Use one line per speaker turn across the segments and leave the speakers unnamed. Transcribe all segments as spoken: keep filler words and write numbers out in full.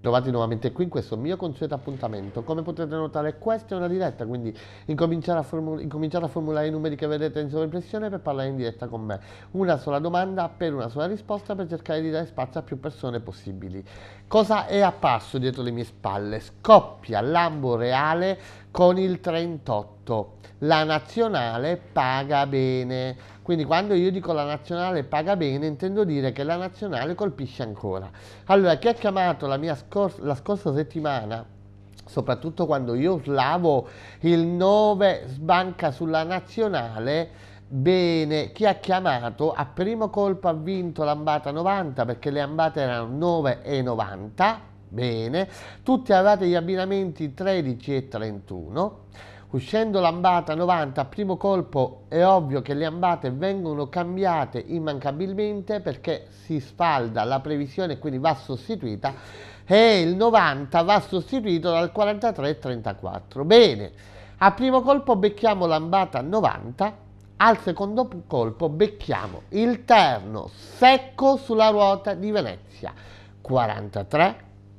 Trovati nuovamente qui in questo mio consueto appuntamento. Come potete notare, questa è una diretta, quindi incominciare a, formul- incominciare a formulare i numeri che vedete in sovraimpressione per parlare in diretta con me. Una sola domanda per una sola risposta per cercare di dare spazio a più persone possibili. Cosa è apparso dietro le mie spalle? Scoppia Lambo Reale con il trentotto. La nazionale paga bene. Quindi quando io dico la nazionale paga bene, intendo dire che la nazionale colpisce ancora. Allora, chi ha chiamato la mia scor- la scorsa settimana, soprattutto quando io urlavo il nove sbanca sulla nazionale, bene, chi ha chiamato a primo colpo ha vinto l'ambata novanta perché le ambate erano nove e novanta, bene, tutti avevate gli abbinamenti tredici e trentuno. Uscendo l'ambata novanta a primo colpo è ovvio che le ambate vengono cambiate immancabilmente perché si sfalda la previsione e quindi va sostituita, e il novanta va sostituito dal quarantatré e trentaquattro. Bene, a primo colpo becchiamo l'ambata novanta, al secondo colpo becchiamo il terno secco sulla ruota di Venezia, quarantatré,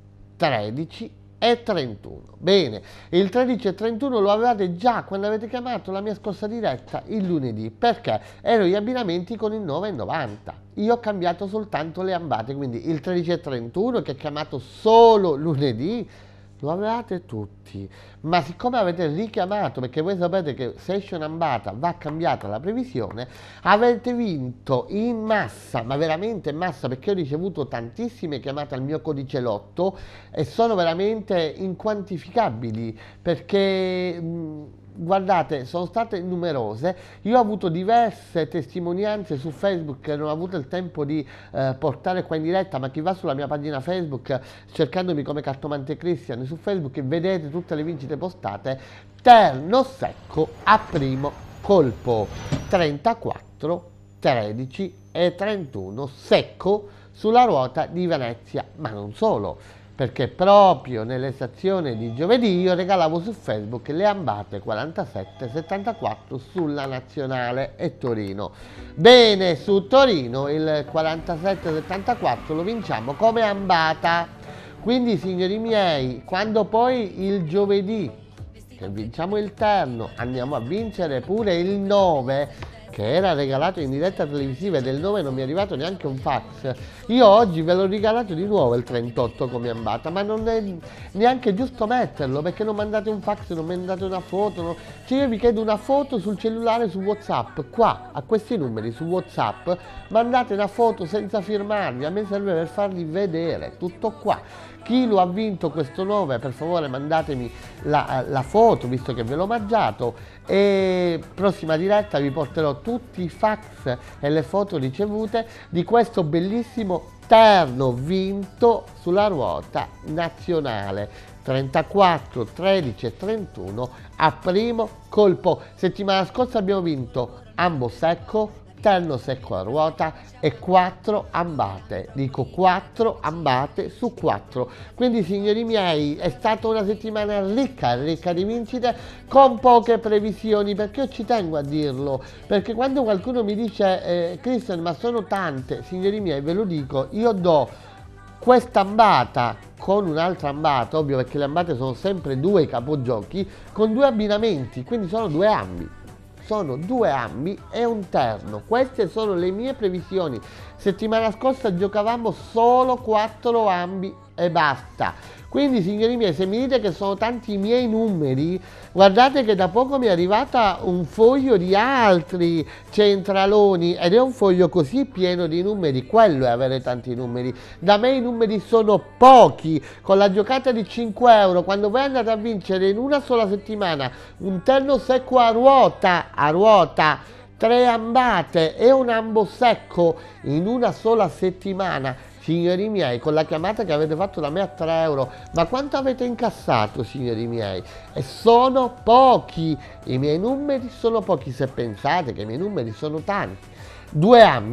tredici e trentuno. Bene, il tredici e trentuno lo avevate già quando avete chiamato la mia scorsa diretta il lunedì, perché erano gli abbinamenti con il nove e novanta. Io ho cambiato soltanto le ambate, quindi il tredici e trentuno che ho chiamato solo lunedì lo avevate tutti, ma siccome avete richiamato, perché voi sapete che se esce un'ambata va cambiata la previsione, avete vinto in massa, ma veramente in massa, perché ho ricevuto tantissime chiamate al mio codice lotto e sono veramente inquantificabili, perché mh, guardate, sono state numerose. Io ho avuto diverse testimonianze su Facebook che non ho avuto il tempo di eh, portare qua in diretta, ma chi va sulla mia pagina Facebook cercandomi come Cartomante Cristian su Facebook vedete tutte le vincite postate. Terno secco a primo colpo, trentaquattro, tredici e trentuno secco sulla ruota di Venezia, ma non solo, perché proprio nell'estazione di giovedì io regalavo su Facebook le ambate quarantasette settantaquattro sulla nazionale e Torino. Bene, su Torino il quarantasette settantaquattro lo vinciamo come ambata. Quindi, signori miei, quando poi il giovedì che vinciamo il terno andiamo a vincere pure il nove, che era regalato in diretta televisiva, e del nove non mi è arrivato neanche un fax. Io oggi ve l'ho regalato di nuovo il trentotto come ambata, ma non è neanche giusto metterlo, perché non mandate un fax, non mandate una foto, no? Cioè io vi chiedo una foto sul cellulare, su WhatsApp, qua, a questi numeri su WhatsApp, mandate una foto senza firmarvi, a me serve per farli vedere, tutto qua. Chi lo ha vinto questo nove, per favore mandatemi la, la foto, visto che ve l'ho mangiato, e prossima diretta vi porterò tutti i fax e le foto ricevute di questo bellissimo terno vinto sulla ruota nazionale, trentaquattro, tredici e trentuno a primo colpo. Settimana scorsa abbiamo vinto ambo secco, terno secco a ruota e quattro ambate, dico quattro ambate su quattro. Quindi, signori miei, è stata una settimana ricca, ricca di vincite, con poche previsioni, perché io ci tengo a dirlo, perché quando qualcuno mi dice eh, Cristian, ma sono tante, signori miei, ve lo dico, io do questa ambata con un'altra ambata, ovvio, perché le ambate sono sempre due capogiochi, con due abbinamenti, quindi sono due ambi. Sono due ambi e un terno. Queste sono le mie previsioni. Settimana scorsa giocavamo solo quattro ambi e basta. Quindi, signori miei, se mi dite che sono tanti i miei numeri, guardate che da poco mi è arrivata un foglio di altri centraloni, ed è un foglio così pieno di numeri. Quello è avere tanti numeri. Da me i numeri sono pochi. Con la giocata di cinque euro, quando voi andate a vincere in una sola settimana un terno secco a ruota, a ruota, tre ambate e un ambo secco in una sola settimana, signori miei, con la chiamata che avete fatto da me a tre euro, ma quanto avete incassato, signori miei? E sono pochi, i miei numeri sono pochi, se pensate che i miei numeri sono tanti. Due ambi,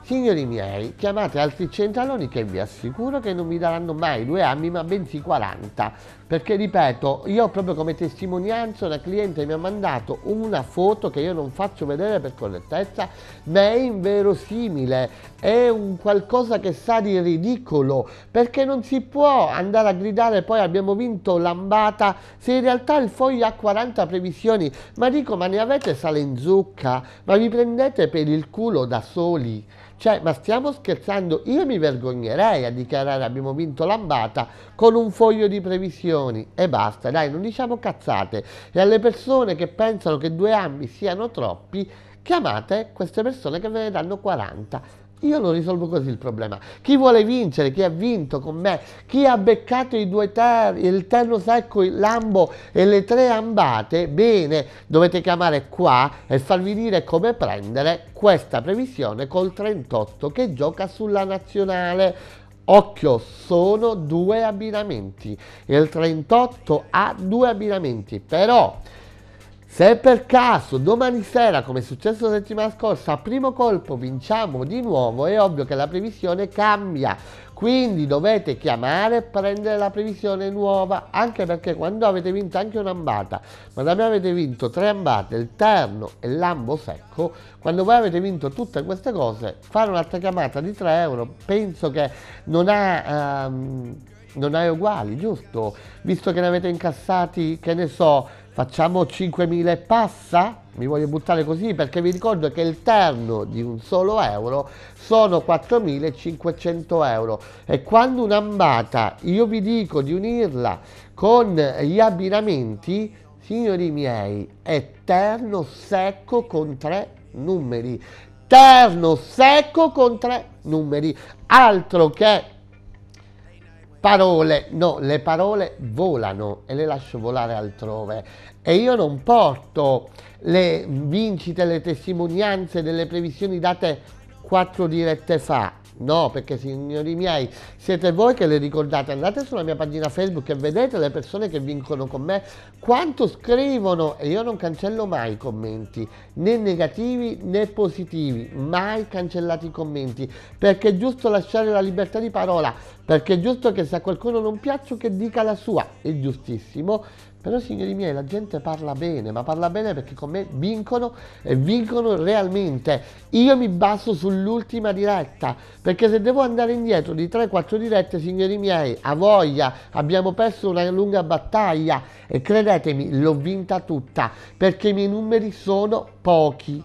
Signori miei, chiamate altri centraloni che vi assicuro che non vi daranno mai due anni ma bensì quaranta, perché ripeto, io proprio come testimonianza una cliente mi ha mandato una foto che io non faccio vedere per correttezza, ma è inverosimile, è un qualcosa che sa di ridicolo, perché non si può andare a gridare poi abbiamo vinto l'ambata se in realtà il foglio ha quaranta previsioni, ma dico, ma ne avete sale in zucca? Ma vi prendete per il culo da soli? Cioè, ma stiamo scherzando? Io mi vergognerei a dichiarare abbiamo vinto l'ambata con un foglio di previsioni e basta, dai, non diciamo cazzate. E alle persone che pensano che due anni siano troppi, chiamate queste persone che ve ne danno quaranta. Io lo risolvo così il problema. Chi vuole vincere, chi ha vinto con me, chi ha beccato i due terni, il terno secco, il lambo e le tre ambate, bene, dovete chiamare qua e farvi dire come prendere questa previsione col trentotto che gioca sulla nazionale. Occhio, sono due abbinamenti. Il trentotto ha due abbinamenti, però se per caso domani sera, come è successo la settimana scorsa, a primo colpo vinciamo di nuovo, è ovvio che la previsione cambia. Quindi dovete chiamare e prendere la previsione nuova, anche perché quando avete vinto anche un'ambata, ma da me avete vinto tre ambate, il terno e il lambo secco, quando voi avete vinto tutte queste cose, fare un'altra chiamata di tre euro penso che non ha... Um, non hai uguali, giusto? Visto che ne avete incassati, che ne so, facciamo cinquemila e passa? Mi voglio buttare così perché vi ricordo che il terno di un solo euro sono quattromilacinquecento euro e quando un'ambata io vi dico di unirla con gli abbinamenti, signori miei, è terno secco con tre numeri. Terno secco con tre numeri, altro che parole, no, le parole volano e le lascio volare altrove e io non porto le vincite, le testimonianze delle previsioni date quattro dirette fa, no, perché signori miei siete voi che le ricordate, andate sulla mia pagina Facebook e vedete le persone che vincono con me quanto scrivono e io non cancello mai i commenti, né negativi né positivi, mai cancellati i commenti, perché è giusto lasciare la libertà di parola, perché è giusto che se a qualcuno non piaccio che dica la sua, è giustissimo. Però signori miei la gente parla bene, ma parla bene perché con me vincono e vincono realmente. Io mi baso sull'ultima diretta, perché se devo andare indietro di tre quattro dirette, signori miei, a voglia, abbiamo perso una lunga battaglia e credetemi, l'ho vinta tutta, perché i miei numeri sono pochi,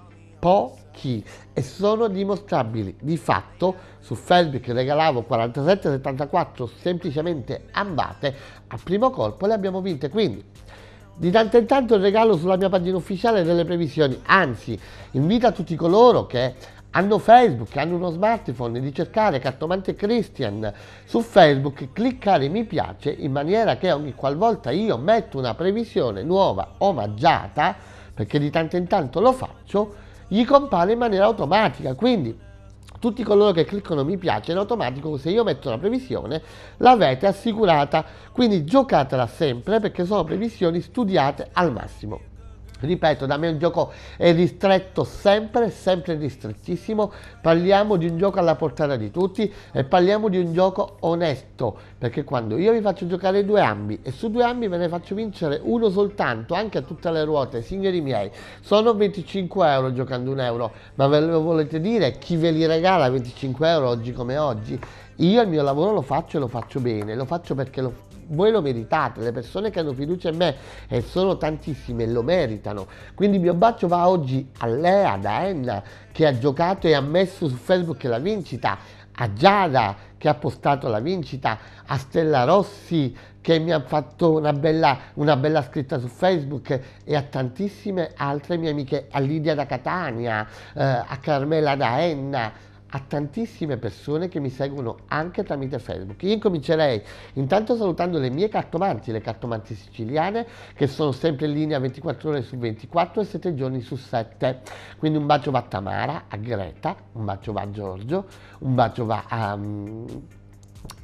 pochi e sono dimostrabili. Di fatto su Facebook regalavo quarantasette settantaquattro semplicemente ambate, a primo colpo le abbiamo vinte, quindi di tanto in tanto regalo sulla mia pagina ufficiale delle previsioni, anzi invito a tutti coloro che hanno Facebook, che hanno uno smartphone, di cercare Cartomante Christian su Facebook, cliccare mi piace in maniera che ogni qualvolta io metto una previsione nuova omaggiata, perché di tanto in tanto lo faccio, gli compare in maniera automatica, quindi tutti coloro che cliccano mi piace in automatico, se io metto una previsione l'avete assicurata, quindi giocatela sempre perché sono previsioni studiate al massimo. Ripeto, da me un gioco è ristretto sempre, sempre ristrettissimo, parliamo di un gioco alla portata di tutti e parliamo di un gioco onesto, perché quando io vi faccio giocare due ambi e su due ambi ve ne faccio vincere uno soltanto, anche a tutte le ruote, signori miei, sono venticinque euro giocando un euro, ma ve lo volete dire chi ve li regala venticinque euro oggi come oggi? Io il mio lavoro lo faccio e lo faccio bene, lo faccio perché lo voi lo meritate, le persone che hanno fiducia in me, e sono tantissime, lo meritano. Quindi il mio bacio va oggi a Lea, ad Enna, che ha giocato e ha messo su Facebook la vincita, a Giada, che ha postato la vincita, a Stella Rossi, che mi ha fatto una bella, una bella scritta su Facebook, e a tantissime altre mie amiche, a Lidia da Catania, eh, a Carmela da Enna, a tantissime persone che mi seguono anche tramite Facebook. Io incomincerei intanto salutando le mie cartomanti, le cartomanti siciliane, che sono sempre in linea ventiquattro ore su ventiquattro e sette giorni su sette. Quindi un bacio va a Tamara, a Greta, un bacio va a Giorgio, un bacio va a... Um,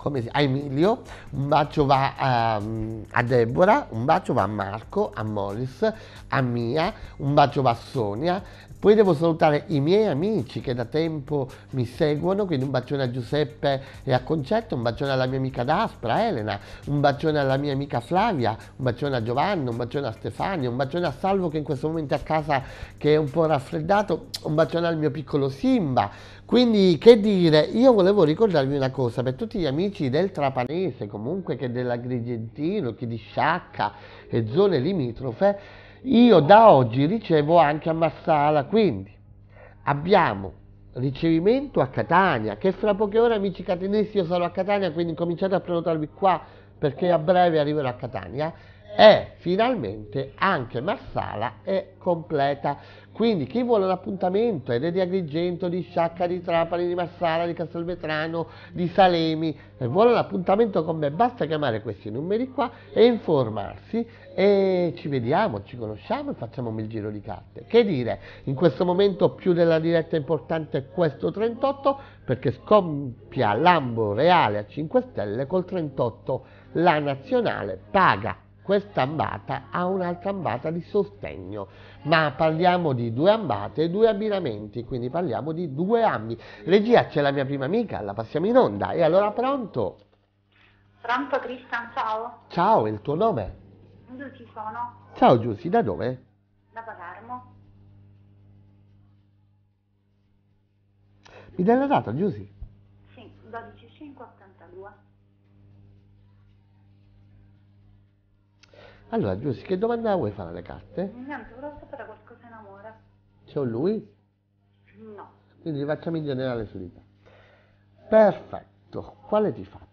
come si, a Emilio, un bacio va a, a Deborah, un bacio va a Marco, a Morris, a Mia, un bacio va a Sonia. Poi devo salutare i miei amici che da tempo mi seguono, quindi un bacione a Giuseppe e a Concetto, un bacione alla mia amica Daspra, Elena, un bacione alla mia amica Flavia, un bacione a Giovanni, un bacione a Stefania, un bacione a Salvo che in questo momento è a casa che è un po' raffreddato, un bacione al mio piccolo Simba. Quindi che dire, io volevo ricordarvi una cosa, per tutti gli amici del Trapanese, comunque che dell'Agrigentino, chi di Sciacca e zone limitrofe, io da oggi ricevo anche a Marsala, quindi abbiamo ricevimento a Catania, che fra poche ore amici catanesi io sarò a Catania, quindi cominciate a prenotarvi qua perché a breve arriverò a Catania. E finalmente anche Marsala è completa, quindi chi vuole un appuntamento ed è di Agrigento, di Sciacca, di Trapani, di Marsala, di Castelvetrano, di Salemi e vuole un appuntamento con me, basta chiamare questi numeri qua e informarsi e ci vediamo, ci conosciamo e facciamo il giro di carte. Che dire, in questo momento più della diretta importante è questo trentotto perché scoppia Lambo Reale a cinque stelle col trentotto, la nazionale paga questa ambata a un'altra ambata di sostegno, ma parliamo di due ambate e due abbinamenti, quindi parliamo di due ambi. Regia, c'è la mia prima amica, la passiamo in onda, e allora pronto?
Pronto Cristian, ciao.
Ciao, il tuo nome?
Giusy sono,
Ciao Giusy, da dove?
da Palermo.
Mi dai la data, Giusy?
Sì, dodici cinque ottantadue.
Allora Giusy, che domanda vuoi fare alle carte?
Niente, volevo sapere qualcosa in amore.
C'è un lui?
No.
Quindi li facciamo in generale su di te. Perfetto, quale ti faccio?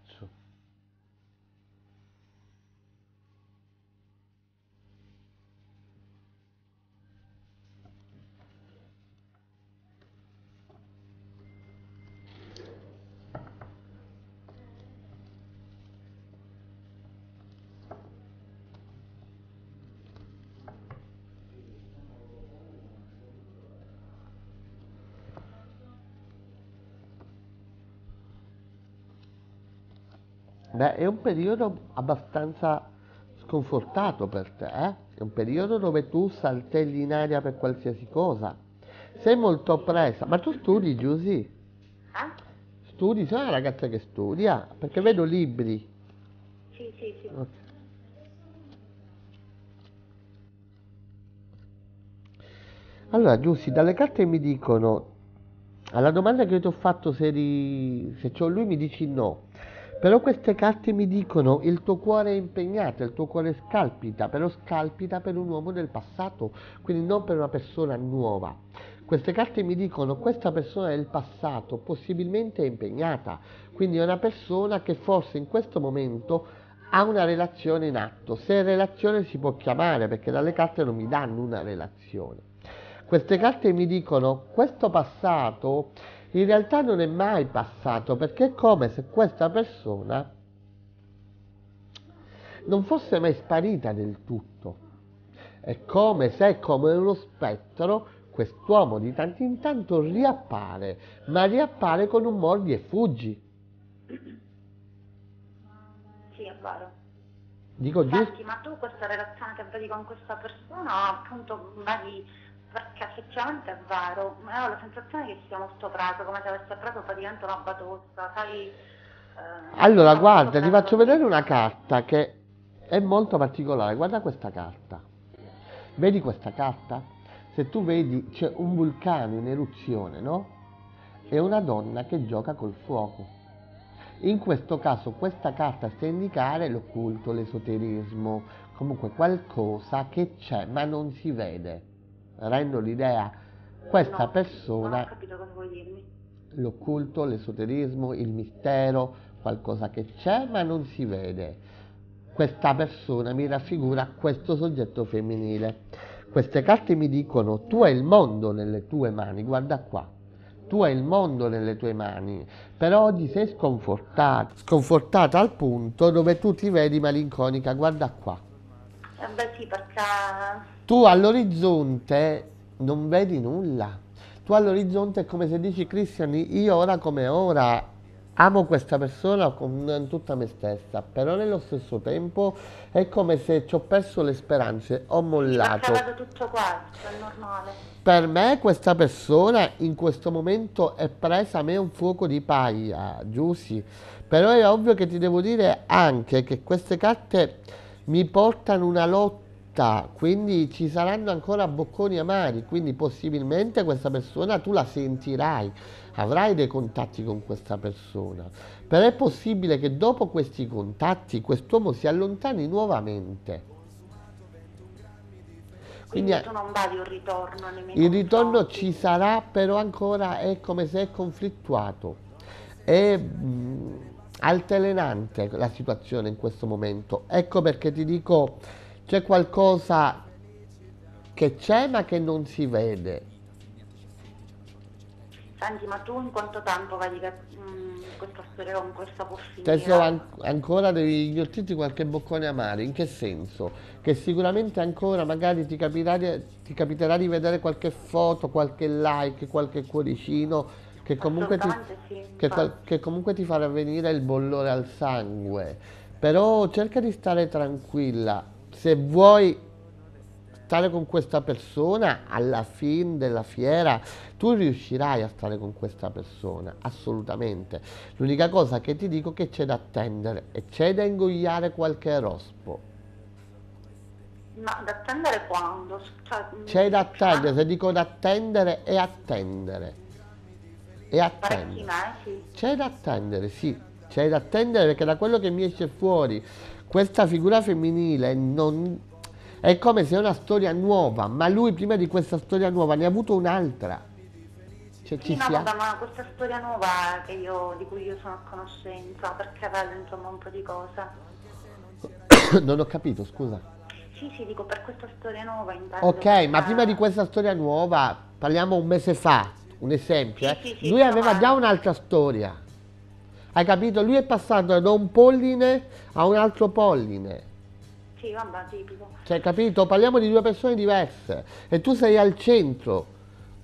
Beh, è un periodo abbastanza sconfortato per te, eh? È un periodo dove tu saltelli in aria per qualsiasi cosa. Sei molto presa. Ma tu studi, Giusy?
Eh?
Studi? Sei una ragazza che studia? Perché vedo libri.
Sì, sì, sì.
Ok. Allora, Giusy, dalle carte mi dicono, alla domanda che io ti ho fatto se, eri, se c'ho lui mi dici no. Però queste carte mi dicono il tuo cuore è impegnato, il tuo cuore scalpita, però scalpita per un uomo del passato, quindi non per una persona nuova. Queste carte mi dicono questa persona del passato possibilmente è impegnata, quindi è una persona che forse in questo momento ha una relazione in atto. Se relazione si può chiamare, perché dalle carte non mi danno una relazione. Queste carte mi dicono questo passato in realtà non è mai passato, perché è come se questa persona non fosse mai sparita del tutto. È come se, come uno spettro, quest'uomo di tanto in tanto riappare, ma riappare con un mordi e fuggi.
Sì, è vero.
Dico giusto?
Senti, ma tu questa relazione che vedi con questa persona, appunto, vedi, perché effettivamente è vero, ma ho la sensazione che sia molto preso, come se avesse preso praticamente una batosta, sai? Eh,
Allora,
molto
guarda, ti
preso
faccio
così.
vedere una carta che è molto particolare. Guarda questa carta. Vedi questa carta? Se tu vedi c'è un vulcano in eruzione, no? E una donna che gioca col fuoco. In questo caso questa carta sta a indicare l'occulto, l'esoterismo, comunque qualcosa che c'è ma non si vede. Rendo l'idea? Questa
No, non ho
persona,
capito cosa vuoi dirmi.
l'occulto, l'esoterismo, il mistero, qualcosa che c'è ma non si vede. Questa persona mi raffigura questo soggetto femminile. Queste carte mi dicono tu hai il mondo nelle tue mani, guarda qua. Tu hai il mondo nelle tue mani, però oggi sei sconfortata, sconfortata al punto dove tu ti vedi malinconica, guarda qua.
Eh beh sì, perché
Tu all'orizzonte non vedi nulla. Tu all'orizzonte è come se dici Cristian, io ora come ora amo questa persona con tutta me stessa, però nello stesso tempo è come se ci ho perso le speranze, ho mollato.
Perché vedo tutto questo, è normale.
Per me questa persona in questo momento è presa a me un fuoco di paglia, Giussi, però è ovvio che ti devo dire anche che queste carte mi portano una lotta, quindi ci saranno ancora bocconi amari, quindi possibilmente questa persona tu la sentirai, avrai dei contatti con questa persona, però è possibile che dopo questi contatti quest'uomo si allontani nuovamente.
Quindi
Quindi
tu non vedi un ritorno nei miei
il ritorno
confronti.
ci sarà, però ancora è come se è conflittuato. È mh, altalenante la situazione in questo momento. Ecco perché ti dico, c'è qualcosa che c'è ma che non si vede.
Senti, ma tu in quanto tempo vedi che mm, questa storia con questa può
Adesso
finire?
an- ancora devi ghiottirti qualche boccone amaro. In che senso? Che sicuramente ancora magari ti capirà di- ti capiterà di vedere qualche foto, qualche like, qualche cuoricino che comunque ti,
Assolutamente sì,
che, qual-
infatti.
che comunque ti farà venire il bollore al sangue. Però cerca di stare tranquilla. Se vuoi stare con questa persona alla fine della fiera, tu riuscirai a stare con questa persona, assolutamente. L'unica cosa che ti dico è che c'è da attendere e c'è da ingoiare qualche rospo.
Ma da attendere quando? Cioè,
C'è da
mm,
attendere, se dico da attendere è attendere. E
parecchi
attendere.
mesi.
C'è da attendere, sì, c'è da attendere perché da quello che mi esce fuori questa figura femminile non... è come se è una storia nuova, ma lui prima di questa storia nuova ne ha avuto un'altra. Cioè,
Sì,
ci
no,
sia...
vabbè, ma questa storia nuova che io, di cui io sono a conoscenza, perché vedo insomma un po' di cose.
Non ho capito, scusa.
Sì, sì, dico per questa storia nuova intendo
Ok, ma prima di
perché...
questa storia nuova, parliamo un mese fa, un esempio,
Sì,
eh,
sì, sì,
lui
più o
aveva già
meno.
un'altra storia. Hai capito? Lui è passato da un polline a un altro polline.
Sì, vabbè, tipico.
Cioè, capito? Parliamo di due persone diverse e tu sei al centro.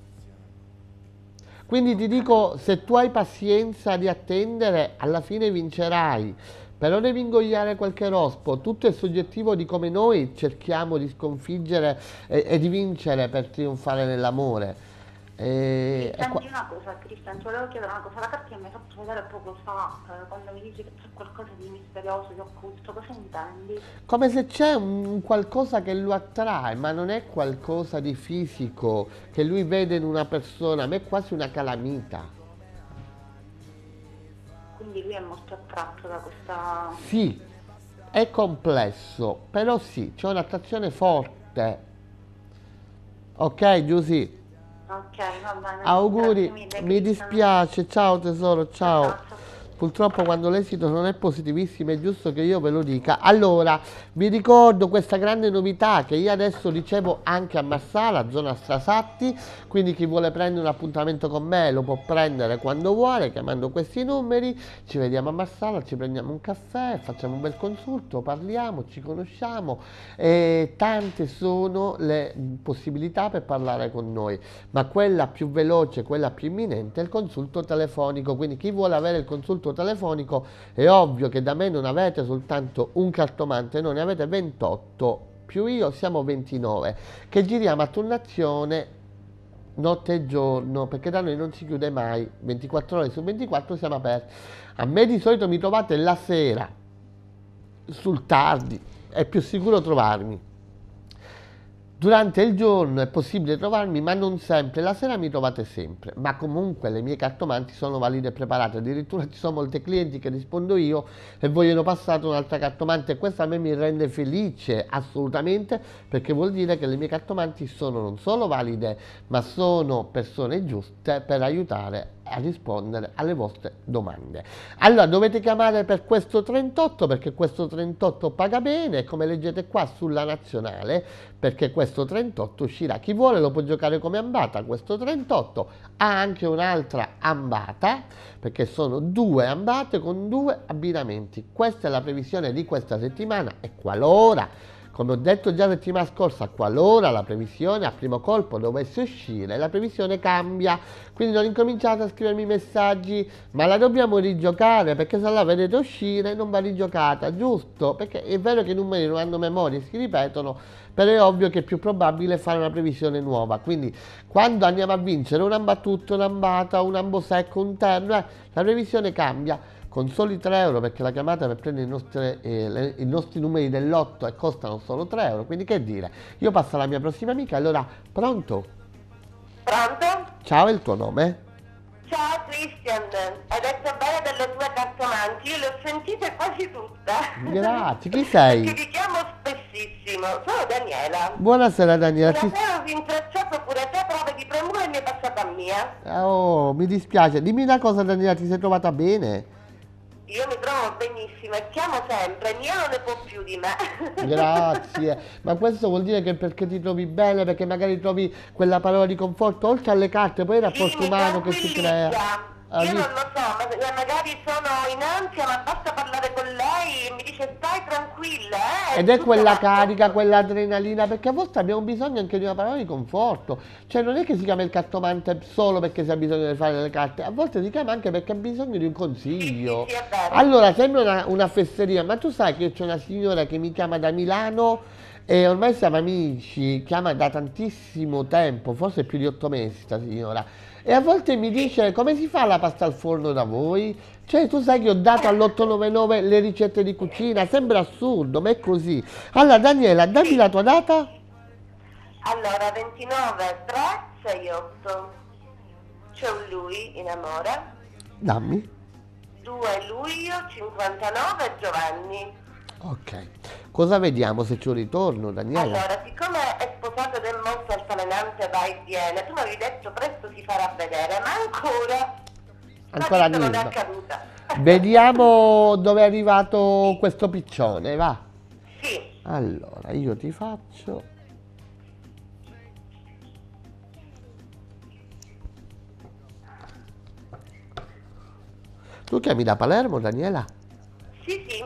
Quindi ti dico, se tu hai pazienza di attendere, alla fine vincerai. Però devi ingoiare qualche rospo. Tutto è soggettivo di come noi cerchiamo di sconfiggere e, e di vincere per trionfare nell'amore. E, e qua-
Senti una cosa, Cristian, ti volevo chiedere una cosa, la carta che mi hai fatto vedere poco fa, eh, quando mi dici che c'è qualcosa di misterioso, di occulto, cosa intendi?
Come se c'è un qualcosa che lo attrae, ma non è qualcosa di fisico che lui vede in una persona, a me è quasi una calamita.
Quindi lui è molto attratto da questa...
Sì, è complesso, però sì, c'è un'attrazione forte. Ok, Giusy,
Ok, va bene, grazie
auguri,
mille
mi
Cristian.
dispiace, ciao tesoro,
Ciao,
ciao.
ciao, ciao.
Purtroppo quando l'esito non è positivissimo è giusto che io ve lo dica. Allora, vi ricordo questa grande novità che io adesso ricevo anche a Marsala, zona Strasatti, quindi chi vuole prendere un appuntamento con me lo può prendere quando vuole, chiamando questi numeri, ci vediamo a Marsala, ci prendiamo un caffè, facciamo un bel consulto, parliamo, ci conosciamo e tante sono le possibilità per parlare con noi, ma quella più veloce, quella più imminente è il consulto telefonico, quindi chi vuole avere il consulto telefonico è ovvio che da me non avete soltanto un cartomante, no, ne avete ventotto più io, siamo ventinove che giriamo a turnazione notte e giorno, perché da noi non si chiude mai, ventiquattro ore su ventiquattro siamo aperti. A me di solito mi trovate la sera sul tardi, è più sicuro trovarmi. Durante il giorno è possibile trovarmi, ma non sempre. La sera mi trovate sempre. Ma comunque le mie cartomanti sono valide e preparate. Addirittura ci sono molti clienti che rispondo io e vogliono passare un'altra cartomante. E questo a me mi rende felice, assolutamente, perché vuol dire che le mie cartomanti sono non solo valide, ma sono persone giuste per aiutare a rispondere alle vostre domande. Allora dovete chiamare per questo trentotto, perché questo trentotto paga bene, come leggete qua sulla nazionale, perché questo trentotto uscirà. Chi vuole lo può giocare come ambata, questo trentotto ha anche un'altra ambata, perché sono due ambate con due abbinamenti. Questa è la previsione di questa settimana e qualora come ho detto già la settimana scorsa, qualora la previsione a primo colpo dovesse uscire, la previsione cambia, quindi non incominciate a scrivermi messaggi, ma la dobbiamo rigiocare, perché se la vedete uscire non va rigiocata, giusto? Perché è vero che i numeri non hanno memoria e si ripetono, però è ovvio che è più probabile fare una previsione nuova, quindi quando andiamo a vincere un ambattuto, un'ambata, un ambosecco, un terno, eh, la previsione cambia con soli tre euro, perché la chiamata per prendere i nostri, eh, le, i nostri numeri del lotto e costano solo tre euro, quindi che dire, io passo alla mia prossima amica, allora, pronto?
Pronto?
Ciao, è il tuo nome?
Ciao Christian, hai detto bene delle tue cartomanti, io le ho sentite quasi tutte.
Grazie, chi
Perché
sei?
ti chiamo spessissimo, sono Daniela.
Buonasera Daniela.
Una
Ti...
sera ho rintracciato pure te, però di premura e mi è passata a mia.
Oh, mi dispiace, dimmi una cosa Daniela, ti sei trovata bene?
Io mi trovo benissimo e chiamo sempre, mia non ne può più di me.
Grazie, ma questo vuol dire che perché ti trovi bene, perché magari trovi quella parola di conforto, oltre alle carte, poi il rapporto
Sì, mi
umano che si crea.
tranquillizza.
Ah,
Io
vi-
non lo so, ma magari sono in ansia, ma basta parlare con lei e mi dice stai tranquilla, eh?
Ed è
tutto
quella
va a
carica,
posto.
quell'adrenalina, perché a volte abbiamo bisogno anche di una parola di conforto. Cioè non è che si chiama il cartomante solo perché si ha bisogno di fare le carte, a volte si chiama anche perché ha bisogno di un consiglio.
Sì, sì, sì, è vero.
Allora, sembra una, una fesseria, ma tu sai che c'è una signora che mi chiama da Milano e ormai siamo amici, chiama da tantissimo tempo, forse più di otto mesi sta signora. E a volte mi dice come si fa la pasta al forno da voi? Cioè tu sai che ho dato all'otto nove nove le ricette di cucina, sembra assurdo, ma è così. Allora Daniela, dammi la tua data.
Allora, ventinove, tre, sei, otto. C'è un lui in amore.
Dammi.
due luglio, cinquantanove, Giovanni.
Ok. Cosa vediamo se c'è un ritorno, Daniela?
Allora, siccome è sposato ed è molto altalenante, va e viene, tu mi avevi detto presto si farà vedere, ma ancora,
Ancora
la vita non è
nulla.
accaduta.
Vediamo dove è arrivato questo piccione, va.
Sì,
Allora, io ti faccio... Tu chiami da Palermo, Daniela?
sì, sì.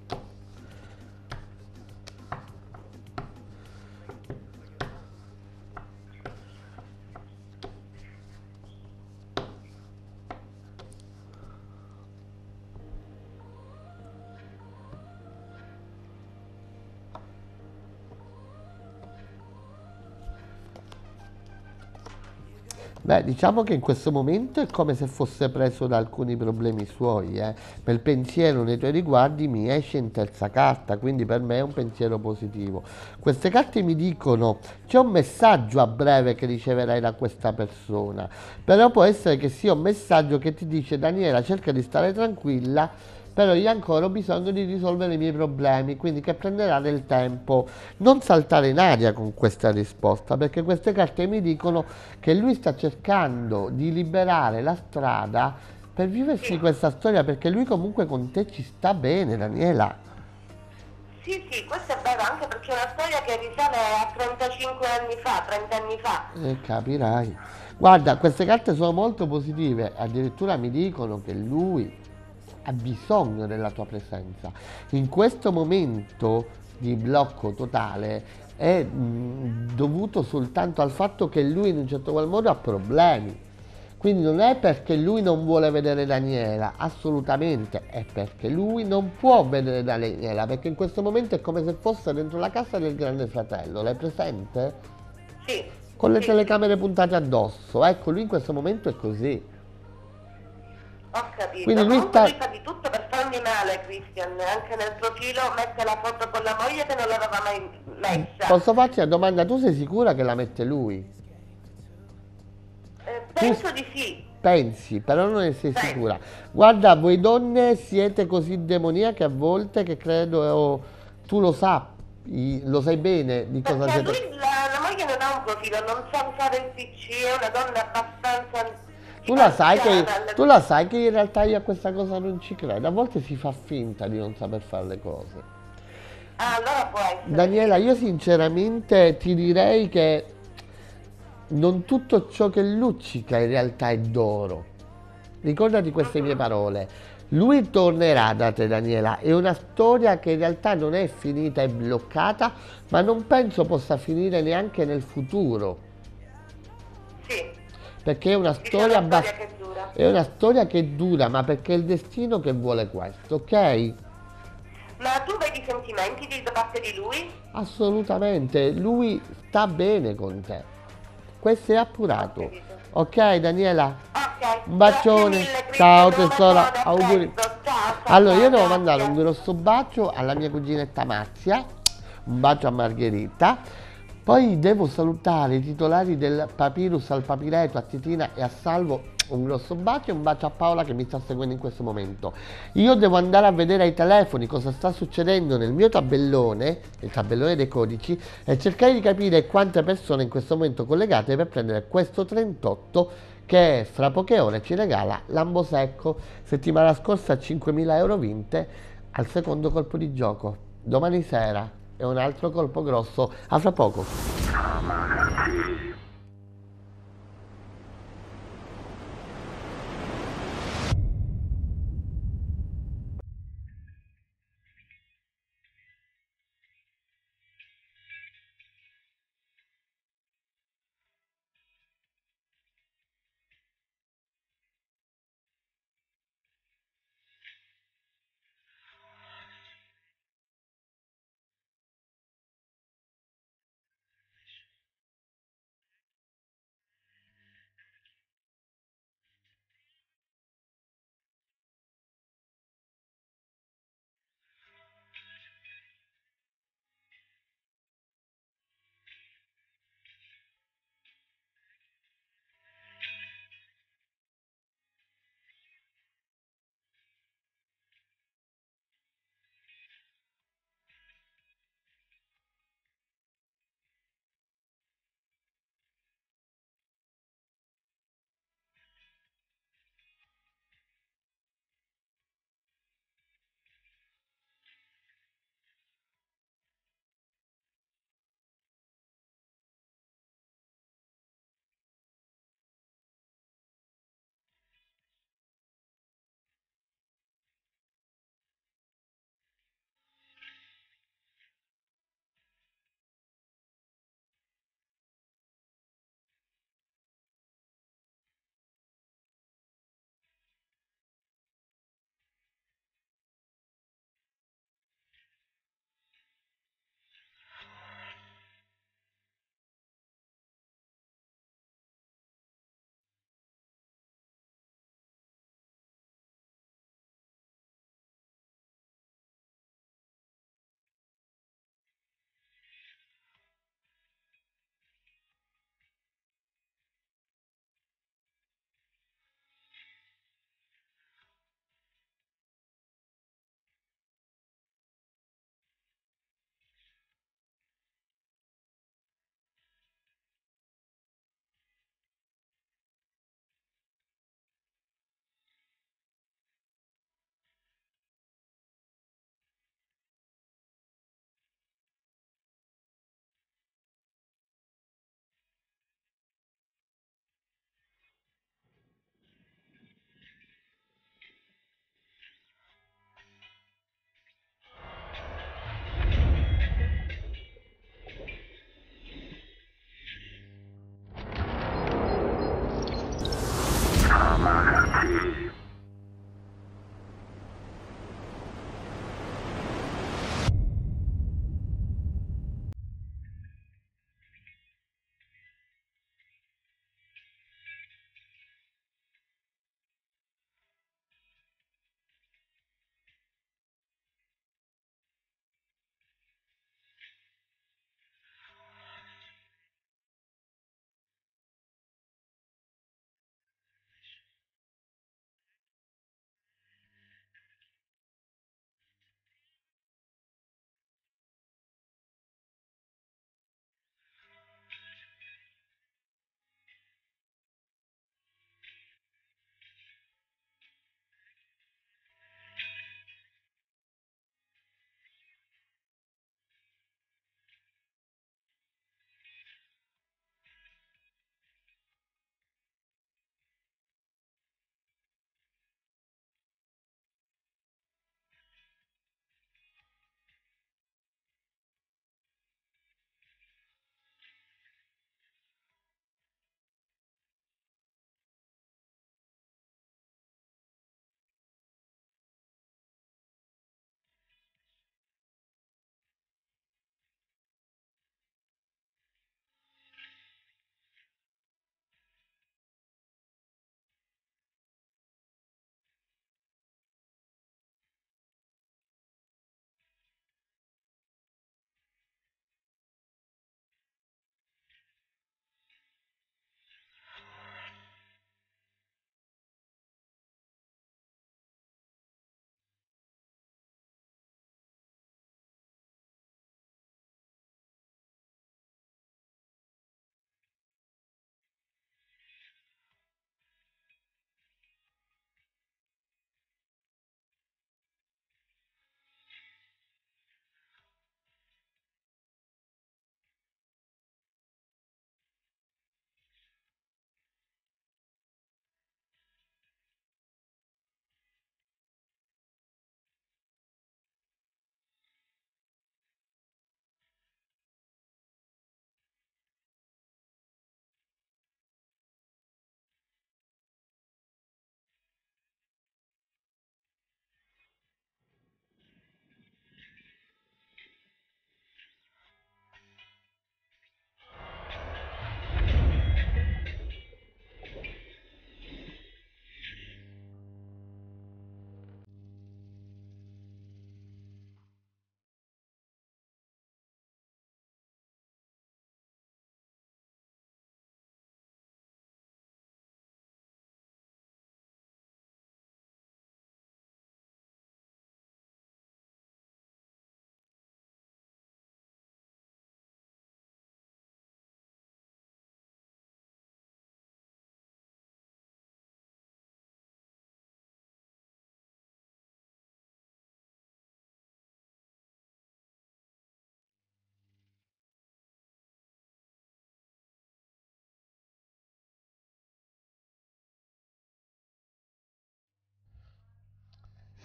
Beh, diciamo che in questo momento è come se fosse preso da alcuni problemi suoi, eh. Per pensiero nei tuoi riguardi mi esce in terza carta, quindi per me è un pensiero positivo. Queste carte mi dicono c'è un messaggio a breve che riceverai da questa persona, però può essere che sia un messaggio che ti dice Daniela cerca di stare tranquilla, però io ancora ho bisogno di risolvere i miei problemi, quindi che prenderà del tempo. Non saltare in aria con questa risposta, perché queste carte mi dicono che lui sta cercando di liberare la strada per viversi questa storia, perché lui comunque con te ci sta bene, Daniela.
Sì, sì, questo è vero, anche perché è una storia che risale a trentacinque anni fa, trenta anni fa.
E capirai. Guarda, queste carte sono molto positive, addirittura mi dicono che lui ha bisogno della tua presenza. In questo momento di blocco totale è mh, dovuto soltanto al fatto che lui in un certo qual modo ha problemi. Quindi non è perché lui non vuole vedere Daniela, assolutamente, è perché lui non può vedere Daniela, perché in questo momento è come se fosse dentro la casa del grande fratello, l'hai presente?
Sì.
Con le
sì,
telecamere puntate addosso, ecco, lui in questo momento è così.
ho capito.
Quindi lui
Comunque
sta-
lui fa di tutto per farmi male, Christian. Anche nel profilo mette la foto con la moglie che non l'aveva mai messa.
Posso farti una domanda? Tu sei sicura che la mette lui?
Eh, penso di sì.
Pensi, però non ne sei
Penso.
sicura. Guarda, voi donne siete così demoniache a volte che credo eh, tu lo sappi, lo sai bene di cosa
Perché
siete.
lui, la, la moglie non ha un profilo, non sa usare il P C, è una donna abbastanza...
Tu la, sai che,
anziana.
tu la sai che in realtà io a questa cosa non ci credo. A volte si fa finta di non saper fare le cose.
Ah, allora può essere.
Daniela, io sinceramente ti direi che non tutto ciò che luccica in realtà è d'oro. Ricordati queste mie parole. Lui tornerà da te, Daniela. È una storia che in realtà non è finita e bloccata, ma non penso possa finire neanche nel futuro,
Sì,
perché è una
dice una
storia
storia
abbast-
che dura.
è una storia che dura, ma perché è il destino che vuole questo, ok?
Ma tu vedi sentimenti di- da parte di lui?
Assolutamente, lui sta bene con te. Questo è
Ho
appurato.
capito.
Ok, Daniela?
Ok,
Un
grazie
bacione.
mille
Ciao
Cristian, un
tesoro,
bacione, a
auguri.
presto. Ciao, ciao,
Allora, io
ciao,
devo mandare un
grazie.
grosso bacio alla mia cuginetta Marzia, un bacio a Margherita. Poi devo salutare i titolari del Papyrus al Papireto, a Titina e a Salvo. Un grosso bacio e un bacio a Paola che mi sta seguendo in questo momento. Io devo andare a vedere ai telefoni cosa sta succedendo nel mio tabellone, il tabellone dei codici, e cercare di capire quante persone in questo momento collegate per prendere questo trentotto che fra poche ore ci regala Lambosecco. Settimana scorsa cinquemila euro vinte al secondo colpo di gioco. Domani sera è un altro colpo grosso. A fra poco.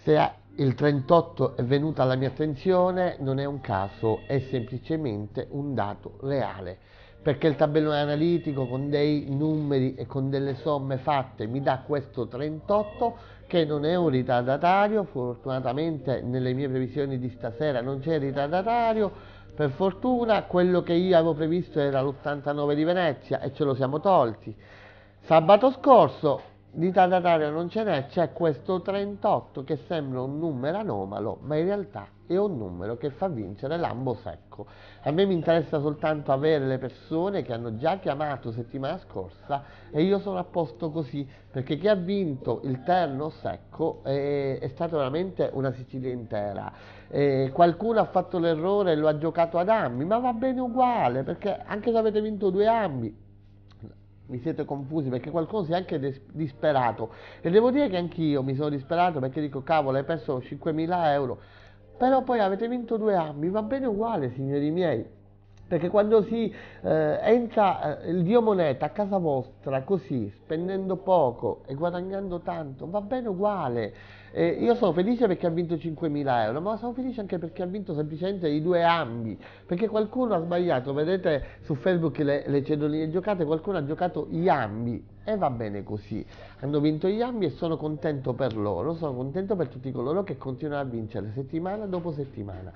Se il trentotto è venuto alla mia attenzione non è un caso, è semplicemente un dato reale, perché il tabellone analitico con dei numeri e con delle somme fatte mi dà questo trentotto, che non è un ritardatario. Fortunatamente nelle mie previsioni di stasera non c'è ritardatario, per fortuna. Quello che io avevo previsto era l'ottantanove di Venezia e ce lo siamo tolti. Sabato scorso ritardatario non ce n'è, c'è questo trentotto che sembra un numero anomalo, ma in realtà è un numero che fa vincere Lambo secco. A me mi interessa soltanto avere le persone che hanno già chiamato settimana scorsa e io sono a posto così, perché chi ha vinto il terno secco è, è stata veramente una Sicilia intera. Eh, qualcuno ha fatto l'errore e lo ha giocato ad ambi, ma va bene uguale, perché anche se avete vinto due ambi vi siete confusi, perché qualcuno si è anche des- disperato, e devo dire che anch'io mi sono disperato, perché dico cavolo, hai perso cinquemila euro, però poi avete vinto due ambi, va bene uguale signori miei, perché quando si eh, entra eh, il dio moneta a casa vostra così, spendendo poco e guadagnando tanto, va bene uguale. Eh, io sono felice perché ha vinto cinquemila euro, ma sono felice anche perché ha vinto semplicemente i due ambi, perché qualcuno ha sbagliato. Vedete su Facebook le, le cedoline giocate, qualcuno ha giocato gli ambi e va bene così, hanno vinto gli ambi e sono contento per loro, sono contento per tutti coloro che continuano a vincere settimana dopo settimana,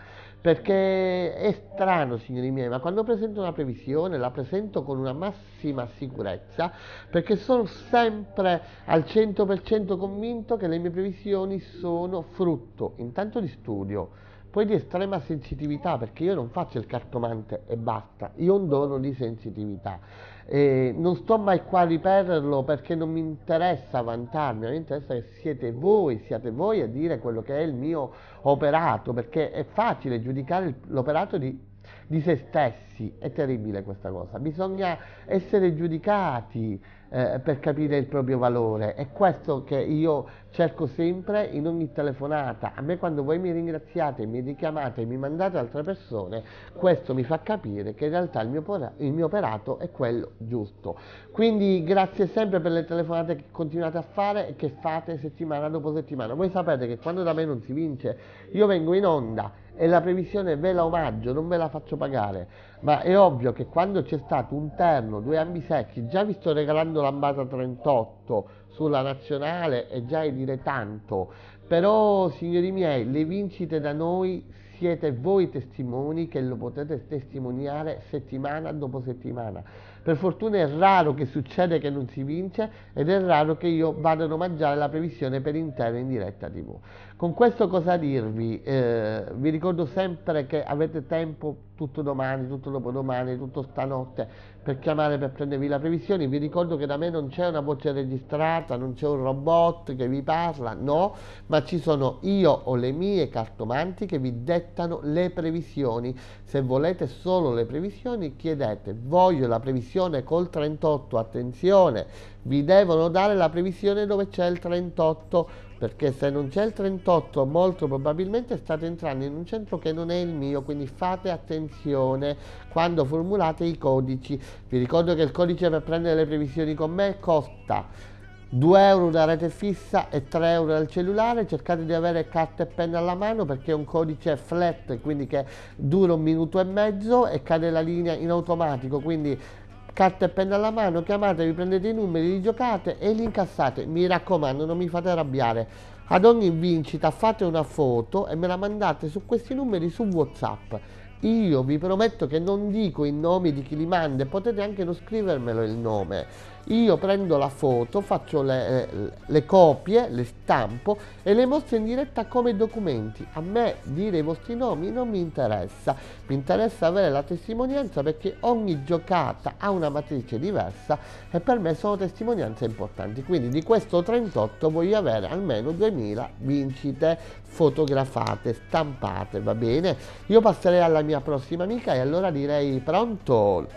perché è strano signori miei, ma quando presento una previsione la presento con una massima sicurezza, perché sono sempre al cento per cento convinto che le mie previsioni sono frutto intanto di studio, poi di estrema sensitività, perché io non faccio il cartomante e basta, io ho un dono di sensitività. Eh, non sto mai qua a ripeterlo perché non mi interessa vantarmi, mi interessa che siete voi, siate voi a dire quello che è il mio operato, perché è facile giudicare il- l'operato di, di se stessi, è terribile questa cosa, bisogna essere giudicati eh, per capire il proprio valore. È questo che io cerco sempre in ogni telefonata. A me quando voi mi ringraziate, mi richiamate e mi mandate altre persone, questo mi fa capire che in realtà il mio, pora- il mio operato è quello giusto. Quindi grazie sempre per le telefonate che continuate a fare e che fate settimana dopo settimana. Voi sapete che quando da me non si vince, io vengo in onda e la previsione ve la omaggio, non ve la faccio pagare, ma è ovvio che quando c'è stato un terno, due ambi secchi, già vi sto regalando l'ambata trentotto sulla nazionale e già è dire tanto, però signori miei, le vincite da noi siete voi testimoni che lo potete testimoniare settimana dopo settimana. Per fortuna è raro che succede che non si vince ed è raro che io vada ad omaggiare la previsione per intero in diretta tivù. Con questo cosa dirvi? Eh, vi ricordo sempre che avete tempo tutto domani, tutto dopodomani, tutto stanotte per chiamare per prendervi la previsione. Vi ricordo che da me non c'è una voce registrata, non c'è un robot che vi parla, no, ma ci sono io o le mie cartomanti che vi dettano le previsioni. Se volete solo le previsioni chiedete, voglio la previsione col trentotto, attenzione, vi devono dare la previsione dove c'è il trentotto, perché se non c'è il trentotto molto probabilmente state entrando in un centro che non è il mio, quindi fate attenzione quando formulate i codici. Vi ricordo che il codice per prendere le previsioni con me costa due euro da rete fissa e tre euro dal cellulare. Cercate di avere carta e penna alla mano perché è un codice flat, quindi che dura un minuto e mezzo e cade la linea in automatico, quindi carta e penna alla mano, chiamate, vi prendete i numeri, li giocate e li incassate. Mi raccomando, non mi fate arrabbiare. Ad ogni vincita fate una foto e me la mandate su questi numeri su WhatsApp. Io vi prometto che non dico i nomi di chi li manda, potete anche non scrivermelo il nome. Io prendo la foto, faccio le, eh, le copie, le stampo e le mostro in diretta come documenti. A me dire i vostri nomi non mi interessa, mi interessa avere la testimonianza perché ogni giocata ha una matrice diversa e per me sono testimonianze importanti. Quindi di questo trentotto voglio avere almeno duemila vincite fotografate, stampate, va bene? Io passerei alla mia prossima amica e allora direi pronto?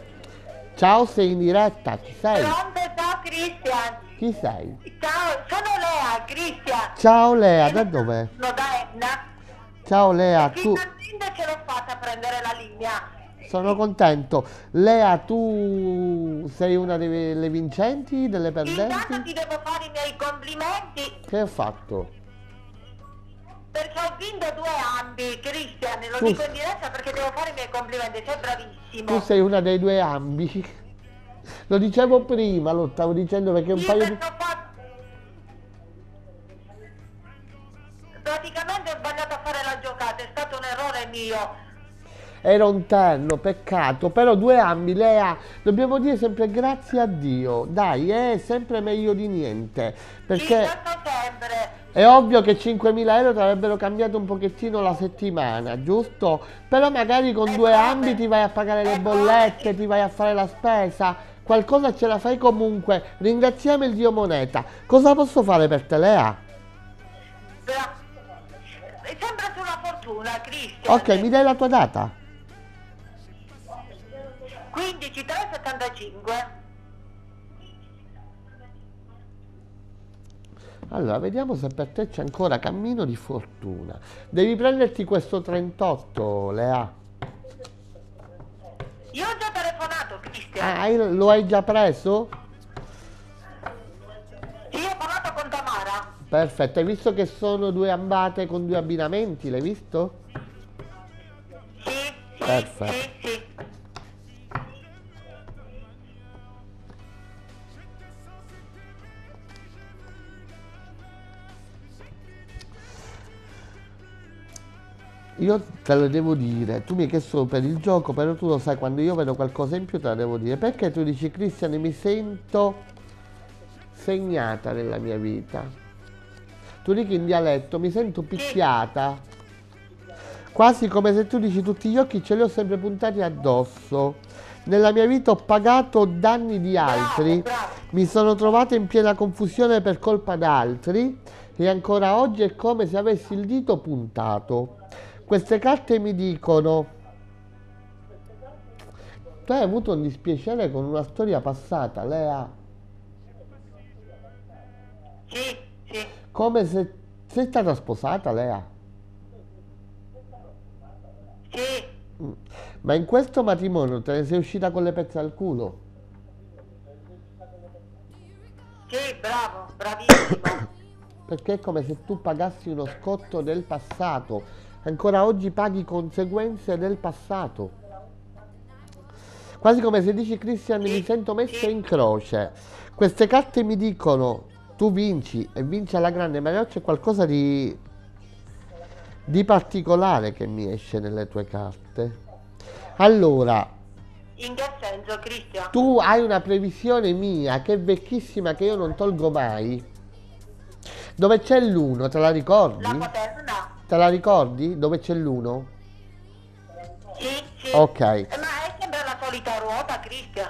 Ciao, sei in diretta, chi sei?
Pronto, ciao Cristian.
Chi sei?
Ciao, sono Lea, Cristian.
Ciao Lea, da dove?
Sono da Etna.
Ciao Lea, tu...
Finalmente ce l'ho fatta a prendere la linea.
Sono contento. Lea, tu sei una delle vincenti, delle
Intanto
perdenti?
ti devo fare i miei complimenti
Che hai fatto?
perché ho vinto due ambi, Cristian, lo
Tu-
dico in diretta perché devo fare i miei complimenti, sei bravissimo.
Tu sei una dei due ambi. Lo dicevo prima, lo stavo dicendo perché un
Io
paio di...
perché ho fatto... Praticamente ho sbagliato a fare la giocata, è stato un errore mio.
Era un terno, peccato, però due ambi, Lea, dobbiamo dire sempre grazie a Dio, dai, è sempre meglio di niente,
Sì,
perché
certo sempre.
è ovvio che cinquemila euro ti avrebbero cambiato un pochettino la settimana, giusto? Però magari con
Eh,
due
come?
ambi ti vai a pagare le
Eh,
bollette,
come?
ti vai a fare la spesa, qualcosa ce la fai comunque, ringraziamo il Dio moneta. Cosa posso fare per te, Lea?
Bra- È sempre sulla fortuna, Cristian.
Ok, mi dai la tua data?
quindici tre settantacinque.
Allora, vediamo se per te c'è ancora cammino di fortuna. Devi prenderti questo trentotto, Lea.
Io ho già telefonato, Cristian.
Ah, hai- lo hai già preso?
Sì, ho parlato con Tamara.
Perfetto, hai visto che sono due ambate con due abbinamenti, l'hai visto?
Sì, sì,
Perfetto.
sì, sì.
Io te lo devo dire, tu mi hai chiesto per il gioco, però tu lo sai, quando io vedo qualcosa in più te la devo dire. Perché tu dici, Cristian, mi sento segnata nella mia vita. Tu dici in dialetto, mi sento picchiata. Quasi come se tu dici, tutti gli occhi ce li ho sempre puntati addosso. Nella mia vita ho pagato danni di altri,
bravo.
mi sono trovata in piena confusione per colpa d'altri e ancora oggi è come se avessi il dito puntato. Queste carte mi dicono, tu hai avuto un dispiacere con una storia passata, Lea,
Sì, sì.
come se sei stata sposata, Lea.
Sì,
Mm. Ma in questo matrimonio te ne sei uscita con le pezze al culo?
sì, bravo, bravissimo.
Perché è come se tu pagassi uno scotto del passato, ancora oggi paghi conseguenze del passato. Quasi come se dici, Cristian, mi sento messa in croce. Queste carte mi dicono, tu vinci e vinci alla grande, ma no, c'è qualcosa di, di particolare che mi esce nelle tue carte. Allora,
In che senso, Cristian?
tu hai una previsione mia che è vecchissima, che io non tolgo mai, dove c'è l'uno, te la ricordi?
La paterna?
Te la ricordi? Dove c'è l'uno?
Sì, sì.
Ok.
Eh, Ma è sempre la solita ruota, Cristian.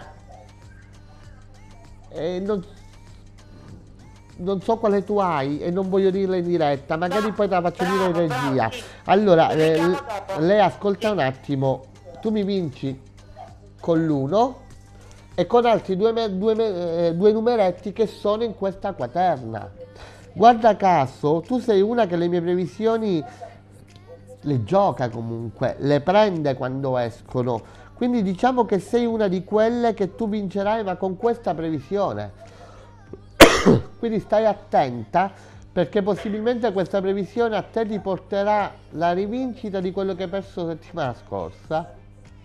E non, non so quale tu hai e non voglio dirla in diretta, magari
No,
poi te la faccio dire in
bravo,
regia.
bravo, sì.
Allora,
Lo
eh,
vediamo
l-
dopo.
lei ascolta
Sì.
un attimo, tu mi vinci con l'uno e con altri due, me- due me- eh, due numeretti che sono in questa quaterna. Guarda caso, tu sei una che le mie previsioni le gioca comunque, le prende quando escono. Quindi diciamo che sei una di quelle che tu vincerai, ma con questa previsione. Quindi stai attenta, perché possibilmente questa previsione a te ti porterà la rivincita di quello che hai perso settimana scorsa.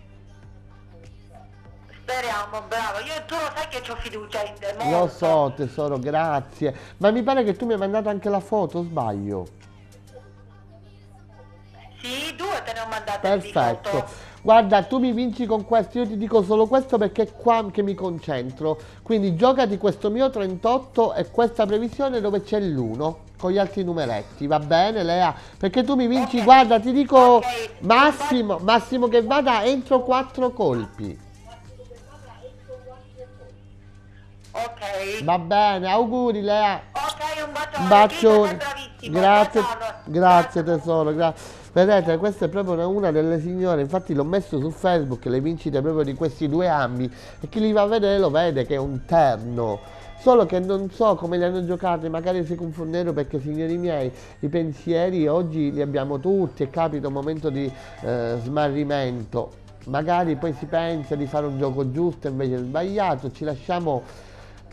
Speriamo, bravo. Io tu lo sai che ho fiducia in te, molto.
Lo so, tesoro, grazie. Ma mi pare che tu mi hai mandato anche la foto, o sbaglio?
Sì, due te ne ho mandate di
Perfetto.
foto.
Guarda, tu mi vinci con questo, io ti dico solo questo perché è qua che mi concentro. Quindi giocati questo mio trentotto e questa previsione dove c'è l'uno con gli altri numeretti, va bene, Lea? Perché tu mi vinci,
Ok.
guarda, ti dico
Ok.
massimo, massimo che vada entro quattro colpi.
Ok.
Va bene, auguri, Lea.
Ok, un bacione.
Un bacione.
Cristian, sei bravissimo.
Grazie,
Ciao, ciao.
grazie tesoro, grazie. Vedete, questa è proprio una, una delle signore, infatti l'ho messo su Facebook, le vincite proprio di questi due ambi, e chi li va a vedere lo vede che è un terno. Solo che non so come li hanno giocati, magari si confondono perché, signori miei, i pensieri oggi li abbiamo tutti e capita un momento di eh, smarrimento. Magari poi si pensa di fare un gioco giusto e invece è sbagliato, ci lasciamo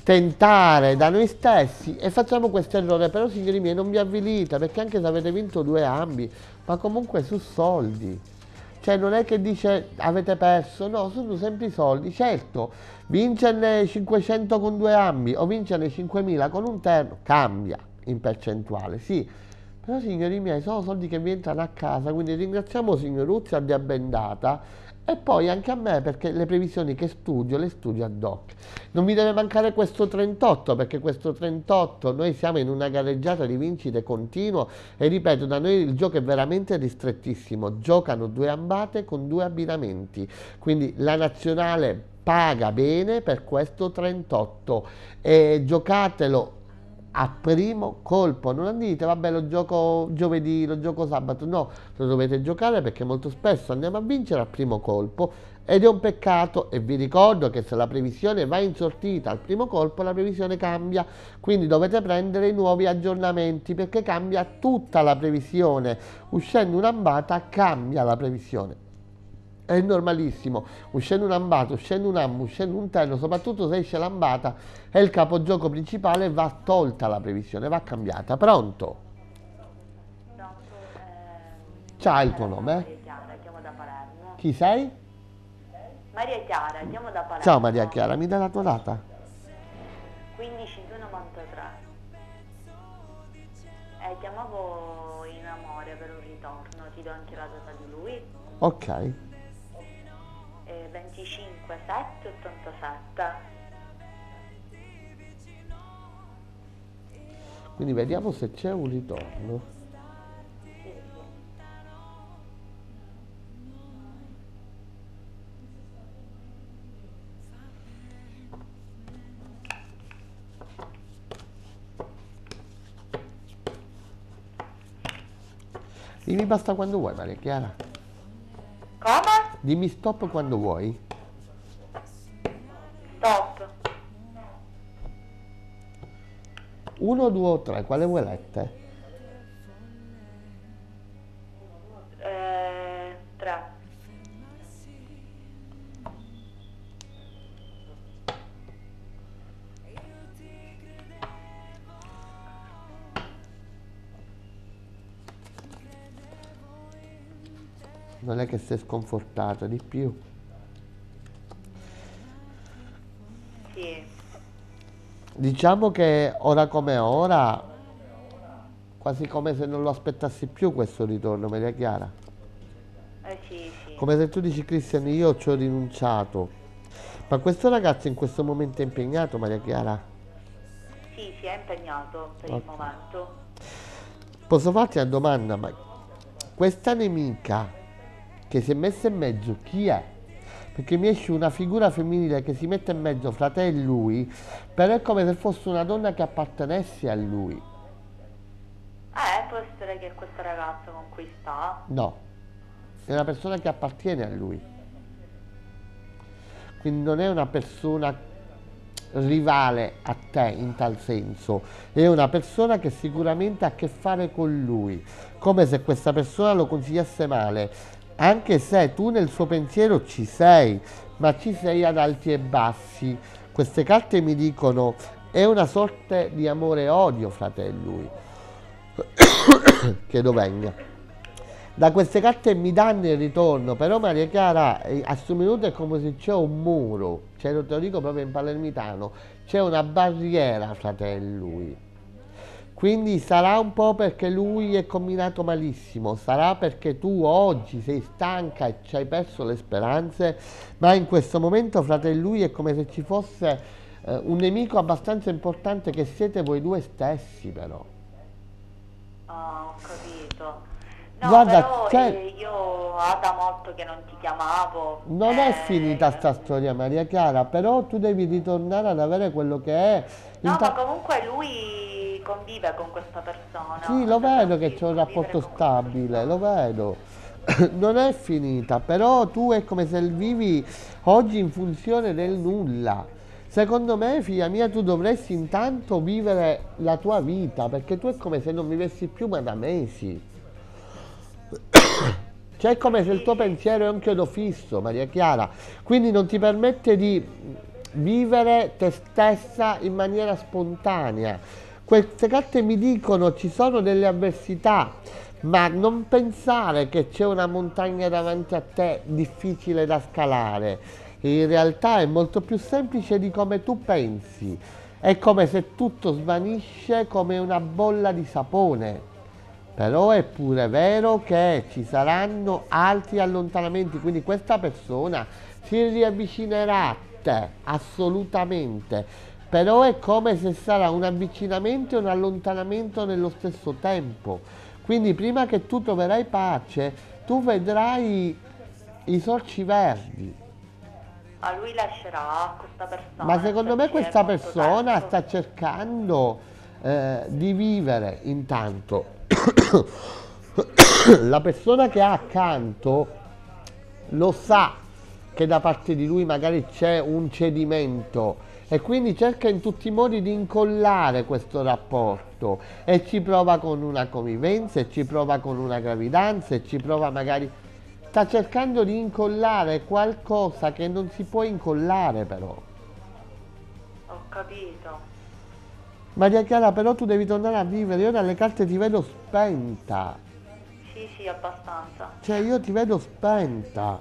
tentare da noi stessi e facciamo questo errore. Però signori miei, non vi avvilite, perché anche se avete vinto due ambi, ma comunque su soldi, cioè non è che dice avete perso, no, sono sempre i soldi. Certo, vincerne cinquecento con due ambi o vincerne cinquemila con un terno cambia in percentuale, sì, però signori miei sono soldi che vi entrano a casa, quindi ringraziamo signor Uzzi a Dea Bendata. E poi anche a me, perché le previsioni che studio, le studio ad hoc. Non vi deve mancare questo trentotto, perché questo trentotto, noi siamo in una gareggiata di vincite continuo e ripeto, da noi il gioco è veramente ristrettissimo. Giocano due ambate con due abbinamenti, quindi la nazionale paga bene per questo trentotto e giocatelo a primo colpo, non dite vabbè lo gioco giovedì, lo gioco sabato, no, lo dovete giocare perché molto spesso andiamo a vincere al primo colpo ed è un peccato. E vi ricordo che se la previsione va insortita al primo colpo la previsione cambia, quindi dovete prendere i nuovi aggiornamenti perché cambia tutta la previsione, uscendo un'ambata cambia la previsione. È normalissimo, uscendo un'ambata, uscendo un ammo, uscendo un terno, soprattutto se esce l'ambata e il capogioco principale va tolta la previsione, va cambiata. Pronto?
Pronto, eh,
C'ha il tuo nome?
Maria Chiara, chiamo da Palermo.
Chi sei?
Maria Chiara, chiamo da Palermo.
Ciao Maria Chiara, mi dai la tua data?
quindici due novantatré. Eh, chiamavo in amore per un ritorno, ti do anche la data di lui.
Ok,
Eh, venticinque sette ottantasette.
quindi vediamo se c'è un ritorno.
Sì, sì.
Dimmi basta quando vuoi Maria Chiara.
Come?
Dimmi stop quando vuoi.
Stop.
Uno, due o tre, quale vuoi lette?
Eh, tre.
Non è che sei sconfortata di più?
Sì.
Diciamo che ora come ora, quasi come se non lo aspettassi più questo ritorno, Maria Chiara.
Eh sì, sì.
Come se tu dici Cristian, io ci ho rinunciato. Ma questo ragazzo in questo momento è impegnato, Maria Chiara?
Sì, si è impegnato per
Ok.
il momento.
Posso farti una domanda, ma questa nemica che si è messa in mezzo, chi è? Perché mi esce una figura femminile che si mette in mezzo fra te e lui, però è come se fosse una donna che appartenesse a lui.
Eh, può essere che questo ragazzo con cui sta.
No, è una persona che appartiene a lui. Quindi non è una persona rivale a te in tal senso, è una persona che sicuramente ha a che fare con lui, come se questa persona lo consigliasse male, anche se tu nel suo pensiero ci sei, ma ci sei ad alti e bassi. Queste carte mi dicono è una sorta di amore e odio fra te e lui. Che venga. Da queste carte mi danno il ritorno, però Maria Chiara, eh, a sto minuto è come se c'è un muro, cioè, te lo dico proprio in palermitano, c'è una barriera fra te e lui. Quindi sarà un po' perché lui è combinato malissimo, sarà perché tu oggi sei stanca e ci hai perso le speranze, ma in questo momento fra te e lui è come se ci fosse eh, un nemico abbastanza importante che siete voi due stessi però.
Ah, ho capito. No,
Guarda,
però
c'è-
eh, io ha da molto che non ti chiamavo.
Non è
eh,
finita sta storia Maria Chiara, però tu devi ritornare ad avere quello che è.
No,
Inta-
ma comunque lui convive con questa persona.
Sì, lo
Cioè,
vedo che
sì,
c'è un
convivere
rapporto
con-
stabile, lo vedo. Non è finita, però tu è come se vivi oggi in funzione del nulla. Secondo me, figlia mia, tu dovresti intanto vivere la tua vita, perché tu è come se non vivessi più ma da mesi. Cioè è come se il tuo pensiero è un chiodo fisso, Maria Chiara, quindi non ti permette di vivere te stessa in maniera spontanea. Queste carte mi dicono ci sono delle avversità, ma non pensare che c'è una montagna davanti a te difficile da scalare. In realtà è molto più semplice di come tu pensi. È come se tutto svanisce come una bolla di sapone. Però è pure vero che ci saranno altri allontanamenti, quindi questa persona si riavvicinerà a te, assolutamente. Però è come se sarà un avvicinamento e un allontanamento nello stesso tempo. Quindi prima che tu troverai pace, tu vedrai i sorci verdi.
Ma lui lascerà questa persona.
Ma secondo me
perché è
questa
molto
persona
tempo.
sta cercando eh, di vivere intanto. La persona che ha accanto lo sa che da parte di lui magari c'è un cedimento e quindi cerca in tutti i modi di incollare questo rapporto e ci prova con una convivenza, e ci prova con una gravidanza, e ci prova magari... Sta cercando di incollare qualcosa che non si può incollare però.
Ho capito.
Maria Chiara, però tu devi tornare a vivere, io dalle carte ti vedo spenta.
Sì, sì, abbastanza.
Cioè io ti vedo spenta.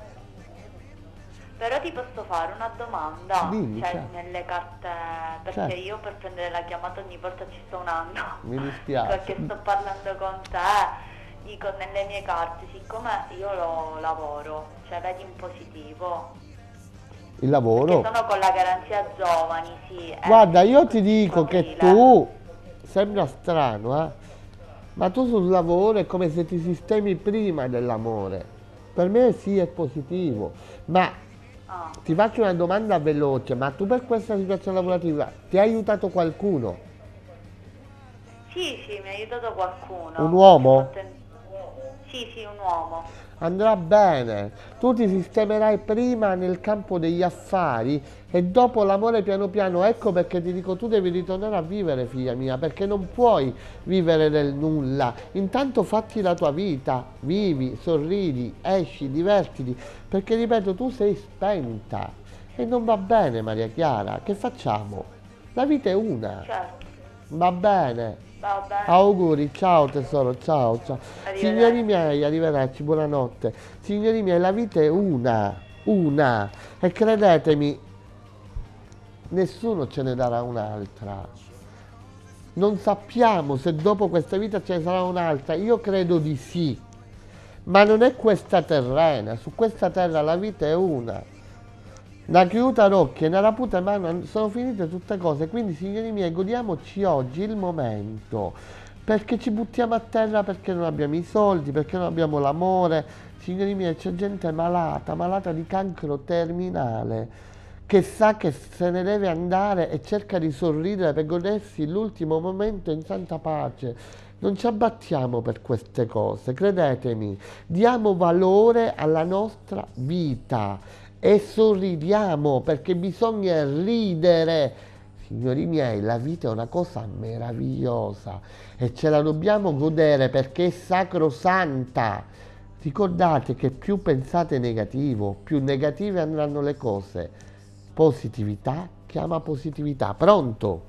Però ti posso fare una domanda?
Dimmi,
cioè,
certo.
nelle carte... Perché
Certo.
io per prendere la chiamata ogni volta ci sto un anno.
Mi dispiace.
Perché sto parlando con te. Dico, nelle mie carte, siccome io lo lavoro, cioè vedi in positivo.
Il lavoro?
Che sono con la garanzia giovani, sì. eh,
Guarda, io ti dico che
aprile.
tu, sembra strano, eh? Ma tu sul lavoro è come se ti sistemi prima dell'amore. Per me sì, è positivo. Ma
Ah.
ti faccio una domanda veloce, ma tu per questa situazione lavorativa ti ha aiutato qualcuno?
Sì, sì, mi ha aiutato qualcuno.
Un uomo?
Poten- Sì, sì, un uomo.
Andrà bene, tu ti sistemerai prima nel campo degli affari e dopo l'amore piano piano. Ecco perché ti dico, tu devi ritornare a vivere, figlia mia, perché non puoi vivere nel nulla. Intanto fatti la tua vita, vivi, sorridi, esci, divertiti, perché ripeto, tu sei spenta e non va bene, Maria Chiara. Che facciamo? La vita è una,
Certo,
va bene.
va bene.
Auguri, ciao tesoro, ciao, ciao.
Arrivederci.
Signori miei, arrivederci, buonanotte. Signori miei, la vita è una, una. E credetemi, nessuno ce ne darà un'altra. Non sappiamo se dopo questa vita ce ne sarà un'altra. Io credo di sì. Ma non è questa terrena. Su questa terra la vita è una. Una chiuta rocchia, una raputa mano, sono finite tutte cose, quindi signori miei godiamoci oggi il momento, perché ci buttiamo a terra perché non abbiamo i soldi, perché non abbiamo l'amore. Signori miei, c'è gente malata, malata di cancro terminale, che sa che se ne deve andare e cerca di sorridere per godersi l'ultimo momento in santa pace. Non ci abbattiamo per queste cose, credetemi, diamo valore alla nostra vita e sorridiamo perché bisogna ridere. Signori miei, la vita è una cosa meravigliosa e ce la dobbiamo godere perché è sacrosanta. Ricordate che più pensate negativo, più negative andranno le cose. Positività chiama positività. Pronto?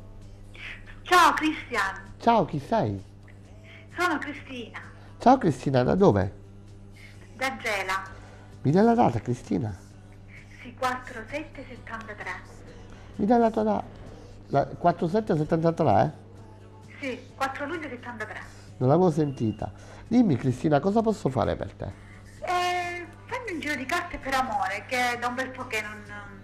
Ciao Cristian,
Ciao, chi sei?
sono Cristina,
Ciao Cristina, da dove?
da Gela,
Mi dai la data, Cristina?
sì, quattro sette settantatré.
Mi dai la tua data? La quarantasette settantatré?
Sì, quattro luglio settantatré.
Non l'avevo sentita. Dimmi Cristina, cosa posso fare per te?
E fammi un giro di carte per amore, che da un bel po' che non,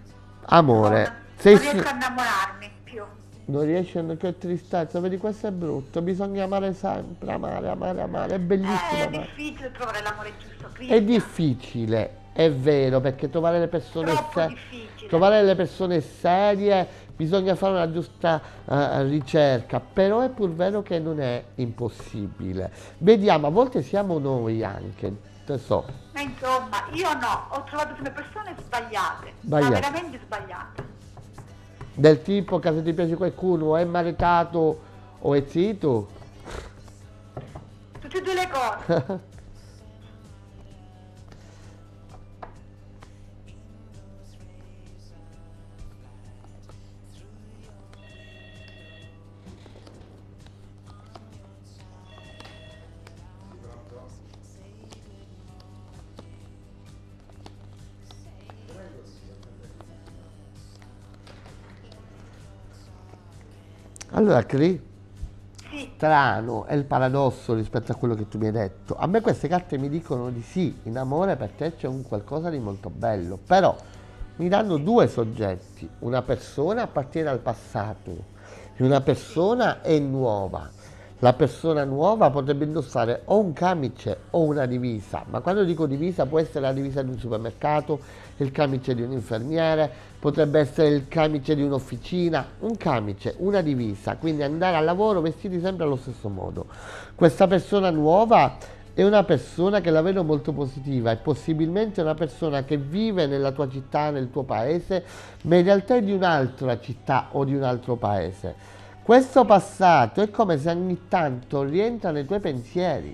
Amore,
non,
sei
non
su-
riesco a innamorarmi più.
non riesci a... Che tristezza, vedi, questo è brutto. Bisogna amare sempre, amare, amare, amare. È bellissimo
È
amare.
difficile trovare l'amore giusto,
È
Cristian.
difficile, è vero, perché trovare le persone
Troppo
se-
difficile.
trovare le persone serie bisogna fare una giusta eh, ricerca, però è pur vero che non è impossibile. Vediamo, a volte siamo noi anche, te so.
Ma insomma, io no, ho trovato sempre persone sbagliate,
Sbagliate.
ma veramente sbagliate.
Del tipo che se ti piace qualcuno è maritato o è zitto.
Tutte e due le cose.
Allora, Cri,
Sì,
strano, è il paradosso rispetto a quello che tu mi hai detto. A me queste carte mi dicono di sì, in amore per te c'è un qualcosa di molto bello, però mi danno due soggetti, una persona appartiene al passato e una persona è nuova. La persona nuova potrebbe indossare o un camice o una divisa, ma quando dico divisa può essere la divisa di un supermercato, il camice di un infermiere, potrebbe essere il camice di un'officina, un camice, una divisa, quindi andare al lavoro vestiti sempre allo stesso modo. Questa persona nuova è una persona che la vedo molto positiva, è possibilmente una persona che vive nella tua città, nel tuo paese, ma in realtà è di un'altra città o di un altro paese. Questo passato è come se ogni tanto rientra nei tuoi pensieri,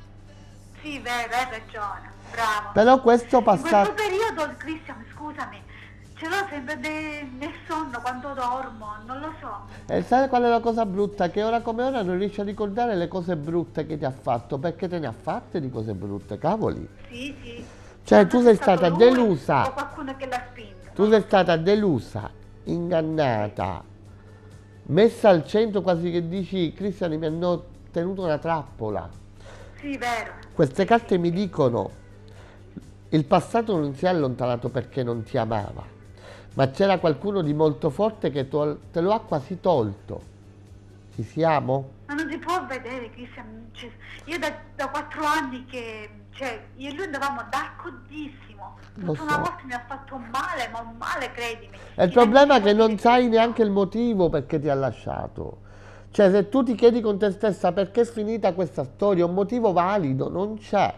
sì, vero, hai ragione, bravo.
però questo
In questo
passato...
periodo, Cristian, scusami, ce l'ho sempre de- nel sonno quando dormo, non lo so.
E sai qual è la cosa brutta? Che ora come ora non riesci a ricordare le cose brutte che ti ha fatto, perché te ne ha fatte di cose brutte, cavoli.
Sì, sì.
Cioè
Non
tu
so
sei
se è stato
stata
lui
delusa,
o qualcuno che l'ha spinto.
tu sei stata delusa, ingannata, messa al centro quasi che dici, Cristiani mi hanno tenuto una trappola.
Sì, vero.
Queste carte mi dicono, il passato non si è allontanato perché non ti amava, ma c'era qualcuno di molto forte che to- te lo ha quasi tolto. Ci siamo?
Ma non si può vedere, Cristian. Cioè, io da, da quattro anni che, cioè, io e lui andavamo d'accordissimo.
Lo
Tutta una
so.
volta mi ha fatto un male, ma un male, credimi.
E il
Io
problema è
neanche
che non
potevo
sai
dire-
neanche il motivo perché ti ha lasciato. Cioè, se tu ti chiedi con te stessa perché è finita questa storia, un motivo valido non c'è.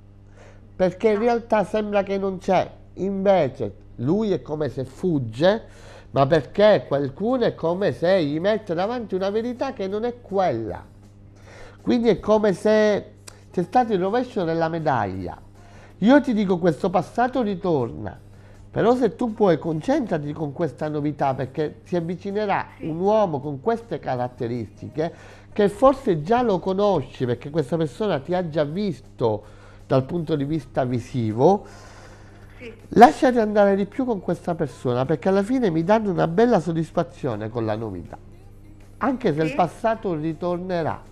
Perché in realtà sembra che non c'è. Invece, lui è come se fugge, ma perché qualcuno è come se gli mette davanti una verità che non è quella. Quindi è come se c'è stato il rovescio della medaglia. Io ti dico, questo passato ritorna, però se tu puoi concentrati con questa novità, perché si avvicinerà un uomo con queste caratteristiche che forse già lo conosci, perché questa persona ti ha già visto dal punto di vista visivo.
Sì,
Lasciati andare di più con questa persona, perché alla fine mi danno una bella soddisfazione con la novità, anche se
Sì.
il passato ritornerà.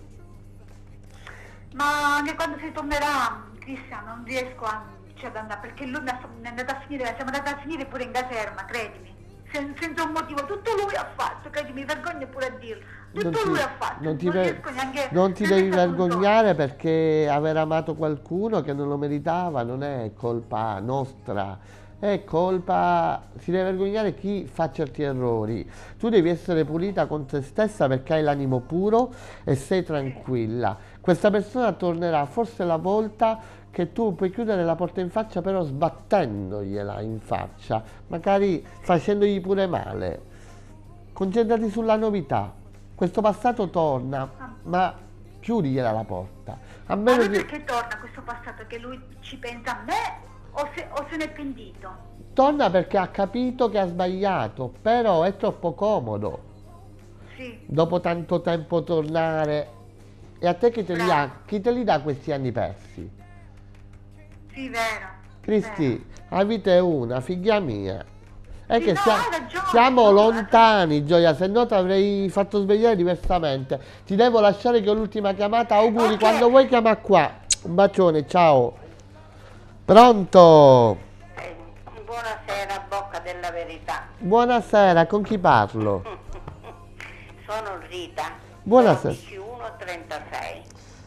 ma anche quando si tornerà, Cristian, non riesco a, cioè, ad andare, perché lui mi, ha- mi è andato a finire, siamo andati a finire pure in caserma, credimi. Sen- senza un motivo, tutto lui ha fatto, credimi, mi vergogno pure a dirlo. Tutto
Non ti,
lui ha fatto,
non ti
non
ver-
riesco neanche
non ti
neanche
devi
a controllo.
vergognare, perché aver amato qualcuno che non lo meritava non è colpa nostra, è colpa, si deve vergognare chi fa certi errori. Tu devi essere pulita con te stessa perché hai l'animo puro e sei tranquilla. Questa persona tornerà, forse la volta che tu puoi chiudere la porta in faccia, però sbattendogliela in faccia, magari facendogli pure male. Concentrati sulla novità. Questo passato torna, ma chiudigliela la porta. A
Ma
meno
lui
che
perché torna questo passato? Che lui ci pensa a me o se, o se ne è pentito?
torna perché ha capito che ha sbagliato, però è troppo comodo
Sì,
dopo tanto tempo tornare. E a te chi te li
Bravo.
dà, chi te li dà questi anni persi?
sì, vero.
Cristi, la vita è una, figlia mia. È
Sì,
che
no,
sia-
hai ragione,
siamo
no,
lontani, Gioia, se no ti avrei fatto svegliare diversamente. Ti devo lasciare che ho l'ultima chiamata. Auguri,
Ok.
quando vuoi chiama qua. Un bacione, ciao. Pronto?
Eh, buonasera, bocca della verità.
Buonasera, con chi parlo?
Sono Rita.
Buonasera.
dodici uno trentasei.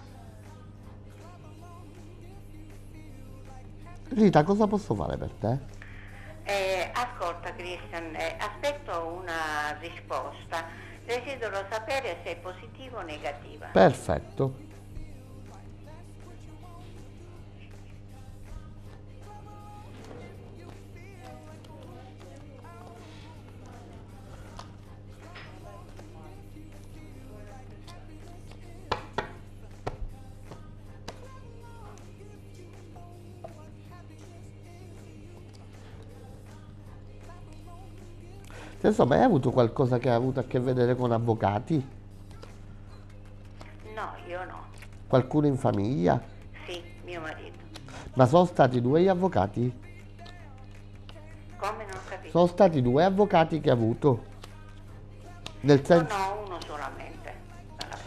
Rita, cosa posso fare per te?
Eh, ascolta Christian, eh, aspetto una risposta. Desidero sapere se è positiva o negativa.
Perfetto. Insomma, hai avuto qualcosa che ha avuto a che vedere con avvocati?
No, io no.
Qualcuno in famiglia?
Sì, mio marito.
Ma sono stati due gli avvocati?
Come, non capisco?
Sono stati due avvocati che ha avuto? Nel
No,
senso...
no, uno solamente.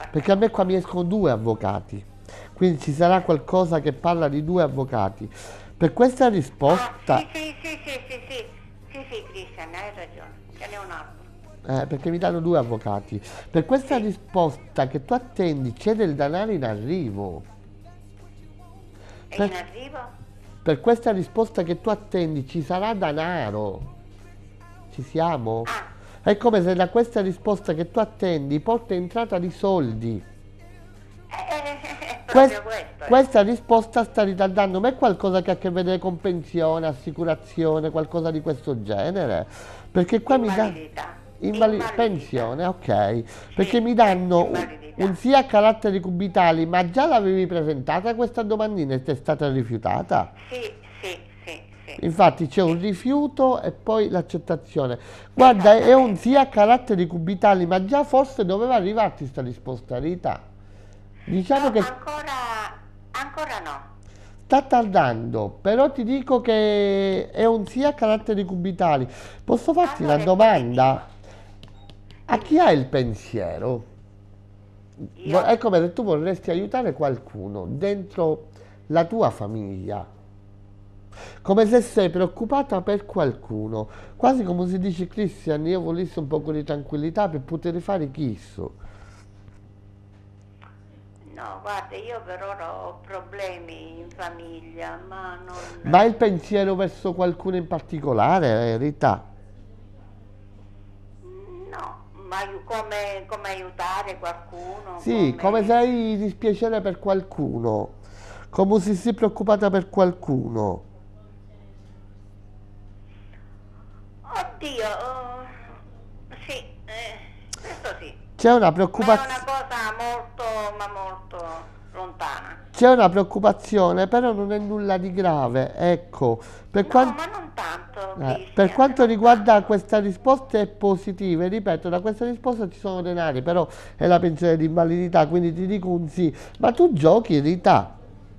Perché a me qua mi escono due avvocati, quindi ci sarà qualcosa che parla di due avvocati. Per questa risposta,
Ah, sì, sì, sì, sì, sì, sì, sì, sì, Cristian, hai ragione, ce n'è un altro.
eh, perché mi danno due avvocati, per questa risposta che tu attendi c'è del denaro in arrivo.
È
Per-
in arrivo?
Per questa risposta che tu attendi ci sarà denaro. Ci siamo?
Ah,
È come se da questa risposta che tu attendi porta entrata di soldi.
è, è- è
Quest-
proprio questo. eh.
questa risposta sta ritardando, ma è qualcosa che ha a che vedere con pensione, assicurazione, qualcosa di questo genere? Perché qua mi dà
Invalidità.
invali-
Invalidità.
pensione, ok. Perché mi danno un,
invalidità.
un sì a caratteri cubitali, ma già l'avevi presentata questa domandina e ti è stata rifiutata?
Sì, sì, sì, sì.
Infatti c'è un rifiuto e poi l'accettazione. Guarda, è un sì a caratteri cubitali, ma già forse doveva arrivarti sta risposta, Rita. Diciamo
No,
che
ancora, ancora no.
sta tardando, però ti dico che è un sì a caratteri cubitali. Posso farti
Allora
una
è
domanda? A chi ha il pensiero?
Io?
È come se tu vorresti aiutare qualcuno dentro la tua famiglia. Come se sei preoccupata per qualcuno. Quasi come si dice, Cristian, io volessi un po' di tranquillità per poter fare chisso.
No, guarda, io per ora ho problemi in famiglia, ma non...
Ma il pensiero verso qualcuno in particolare, eh, Rita?
No, ma aiu- come, come aiutare qualcuno?
Sì, come se hai dispiacere per qualcuno, come se sei preoccupata per qualcuno.
Oddio, oh, sì, eh, questo sì.
C'è una
Ma è
preoccupazione.
una cosa molto, ma molto lontana.
C'è una preoccupazione, però non è nulla di grave, ecco. Per,
No,
quan-
ma non tanto,
eh,
Cristian,
per quanto
non
riguarda
tanto.
questa risposta è positiva, e ripeto, da questa risposta ci sono denari, però è la pensione di invalidità, quindi ti dico un sì. Ma tu giochi, Rita?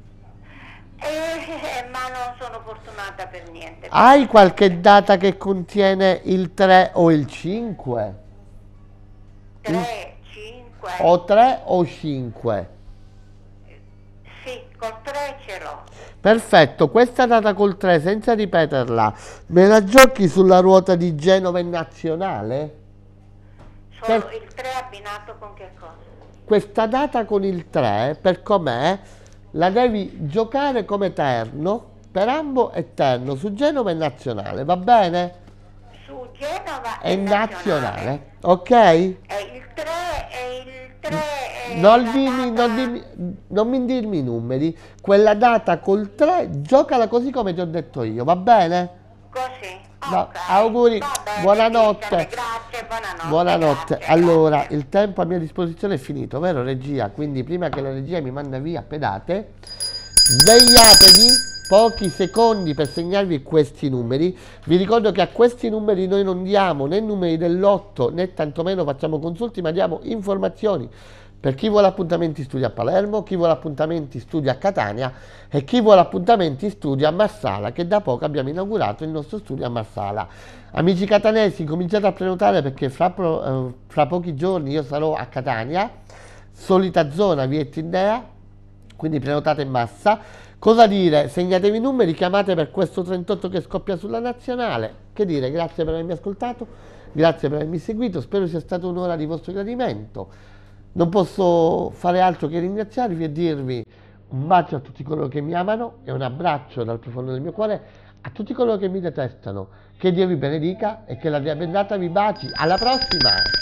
Eh, ma non sono fortunata per niente.
Hai qualche data che contiene il tre o il cinque?
tre, cinque,
O tre o cinque?
sì, col tre ce l'ho.
Perfetto, questa data col tre, senza ripeterla, me la giochi sulla ruota di Genova in nazionale?
Solo
Per-
il tre abbinato con che cosa?
Questa data con il tre, per com'è, la devi giocare come terno, per ambo e terno, su Genova e nazionale, va bene?
Su Genova
È
e
nazionale, ok?
E il tre e il tre è
Non,
la
dirmi,
data-
non, dirmi, non mi dirmi i numeri, quella data col tre, giocala così come ti ho detto io, va bene?
Così.
No,
Ok.
auguri,
Va bene,
buonanotte.
Cristian, grazie, buonanotte.
Buonanotte.
grazie,
Allora,
grazie.
il tempo a mia disposizione è finito, vero regia? Quindi prima che la regia mi manda via, pedate, svegliatevi pochi secondi per segnarvi questi numeri. Vi ricordo che a questi numeri noi non diamo né numeri del lotto né tantomeno facciamo consulti, ma diamo informazioni. Per chi vuole appuntamenti studia a Palermo, chi vuole appuntamenti studia a Catania e chi vuole appuntamenti studia a Marsala, che da poco abbiamo inaugurato il nostro studio a Marsala. Amici catanesi, cominciate a prenotare perché fra, pro- eh, fra pochi giorni io sarò a Catania, solita zona via Etnea, quindi prenotate in massa. Cosa dire? Segnatevi i numeri, chiamate per questo trentotto che scoppia sulla nazionale. Che dire? Grazie per avermi ascoltato, grazie per avermi seguito, spero sia stata un'ora di vostro gradimento. Non posso fare altro che ringraziarvi e dirvi un bacio a tutti coloro che mi amano e un abbraccio dal profondo del mio cuore a tutti coloro che mi detestano. Che Dio vi benedica e che la Dea bendata vi baci. Alla prossima!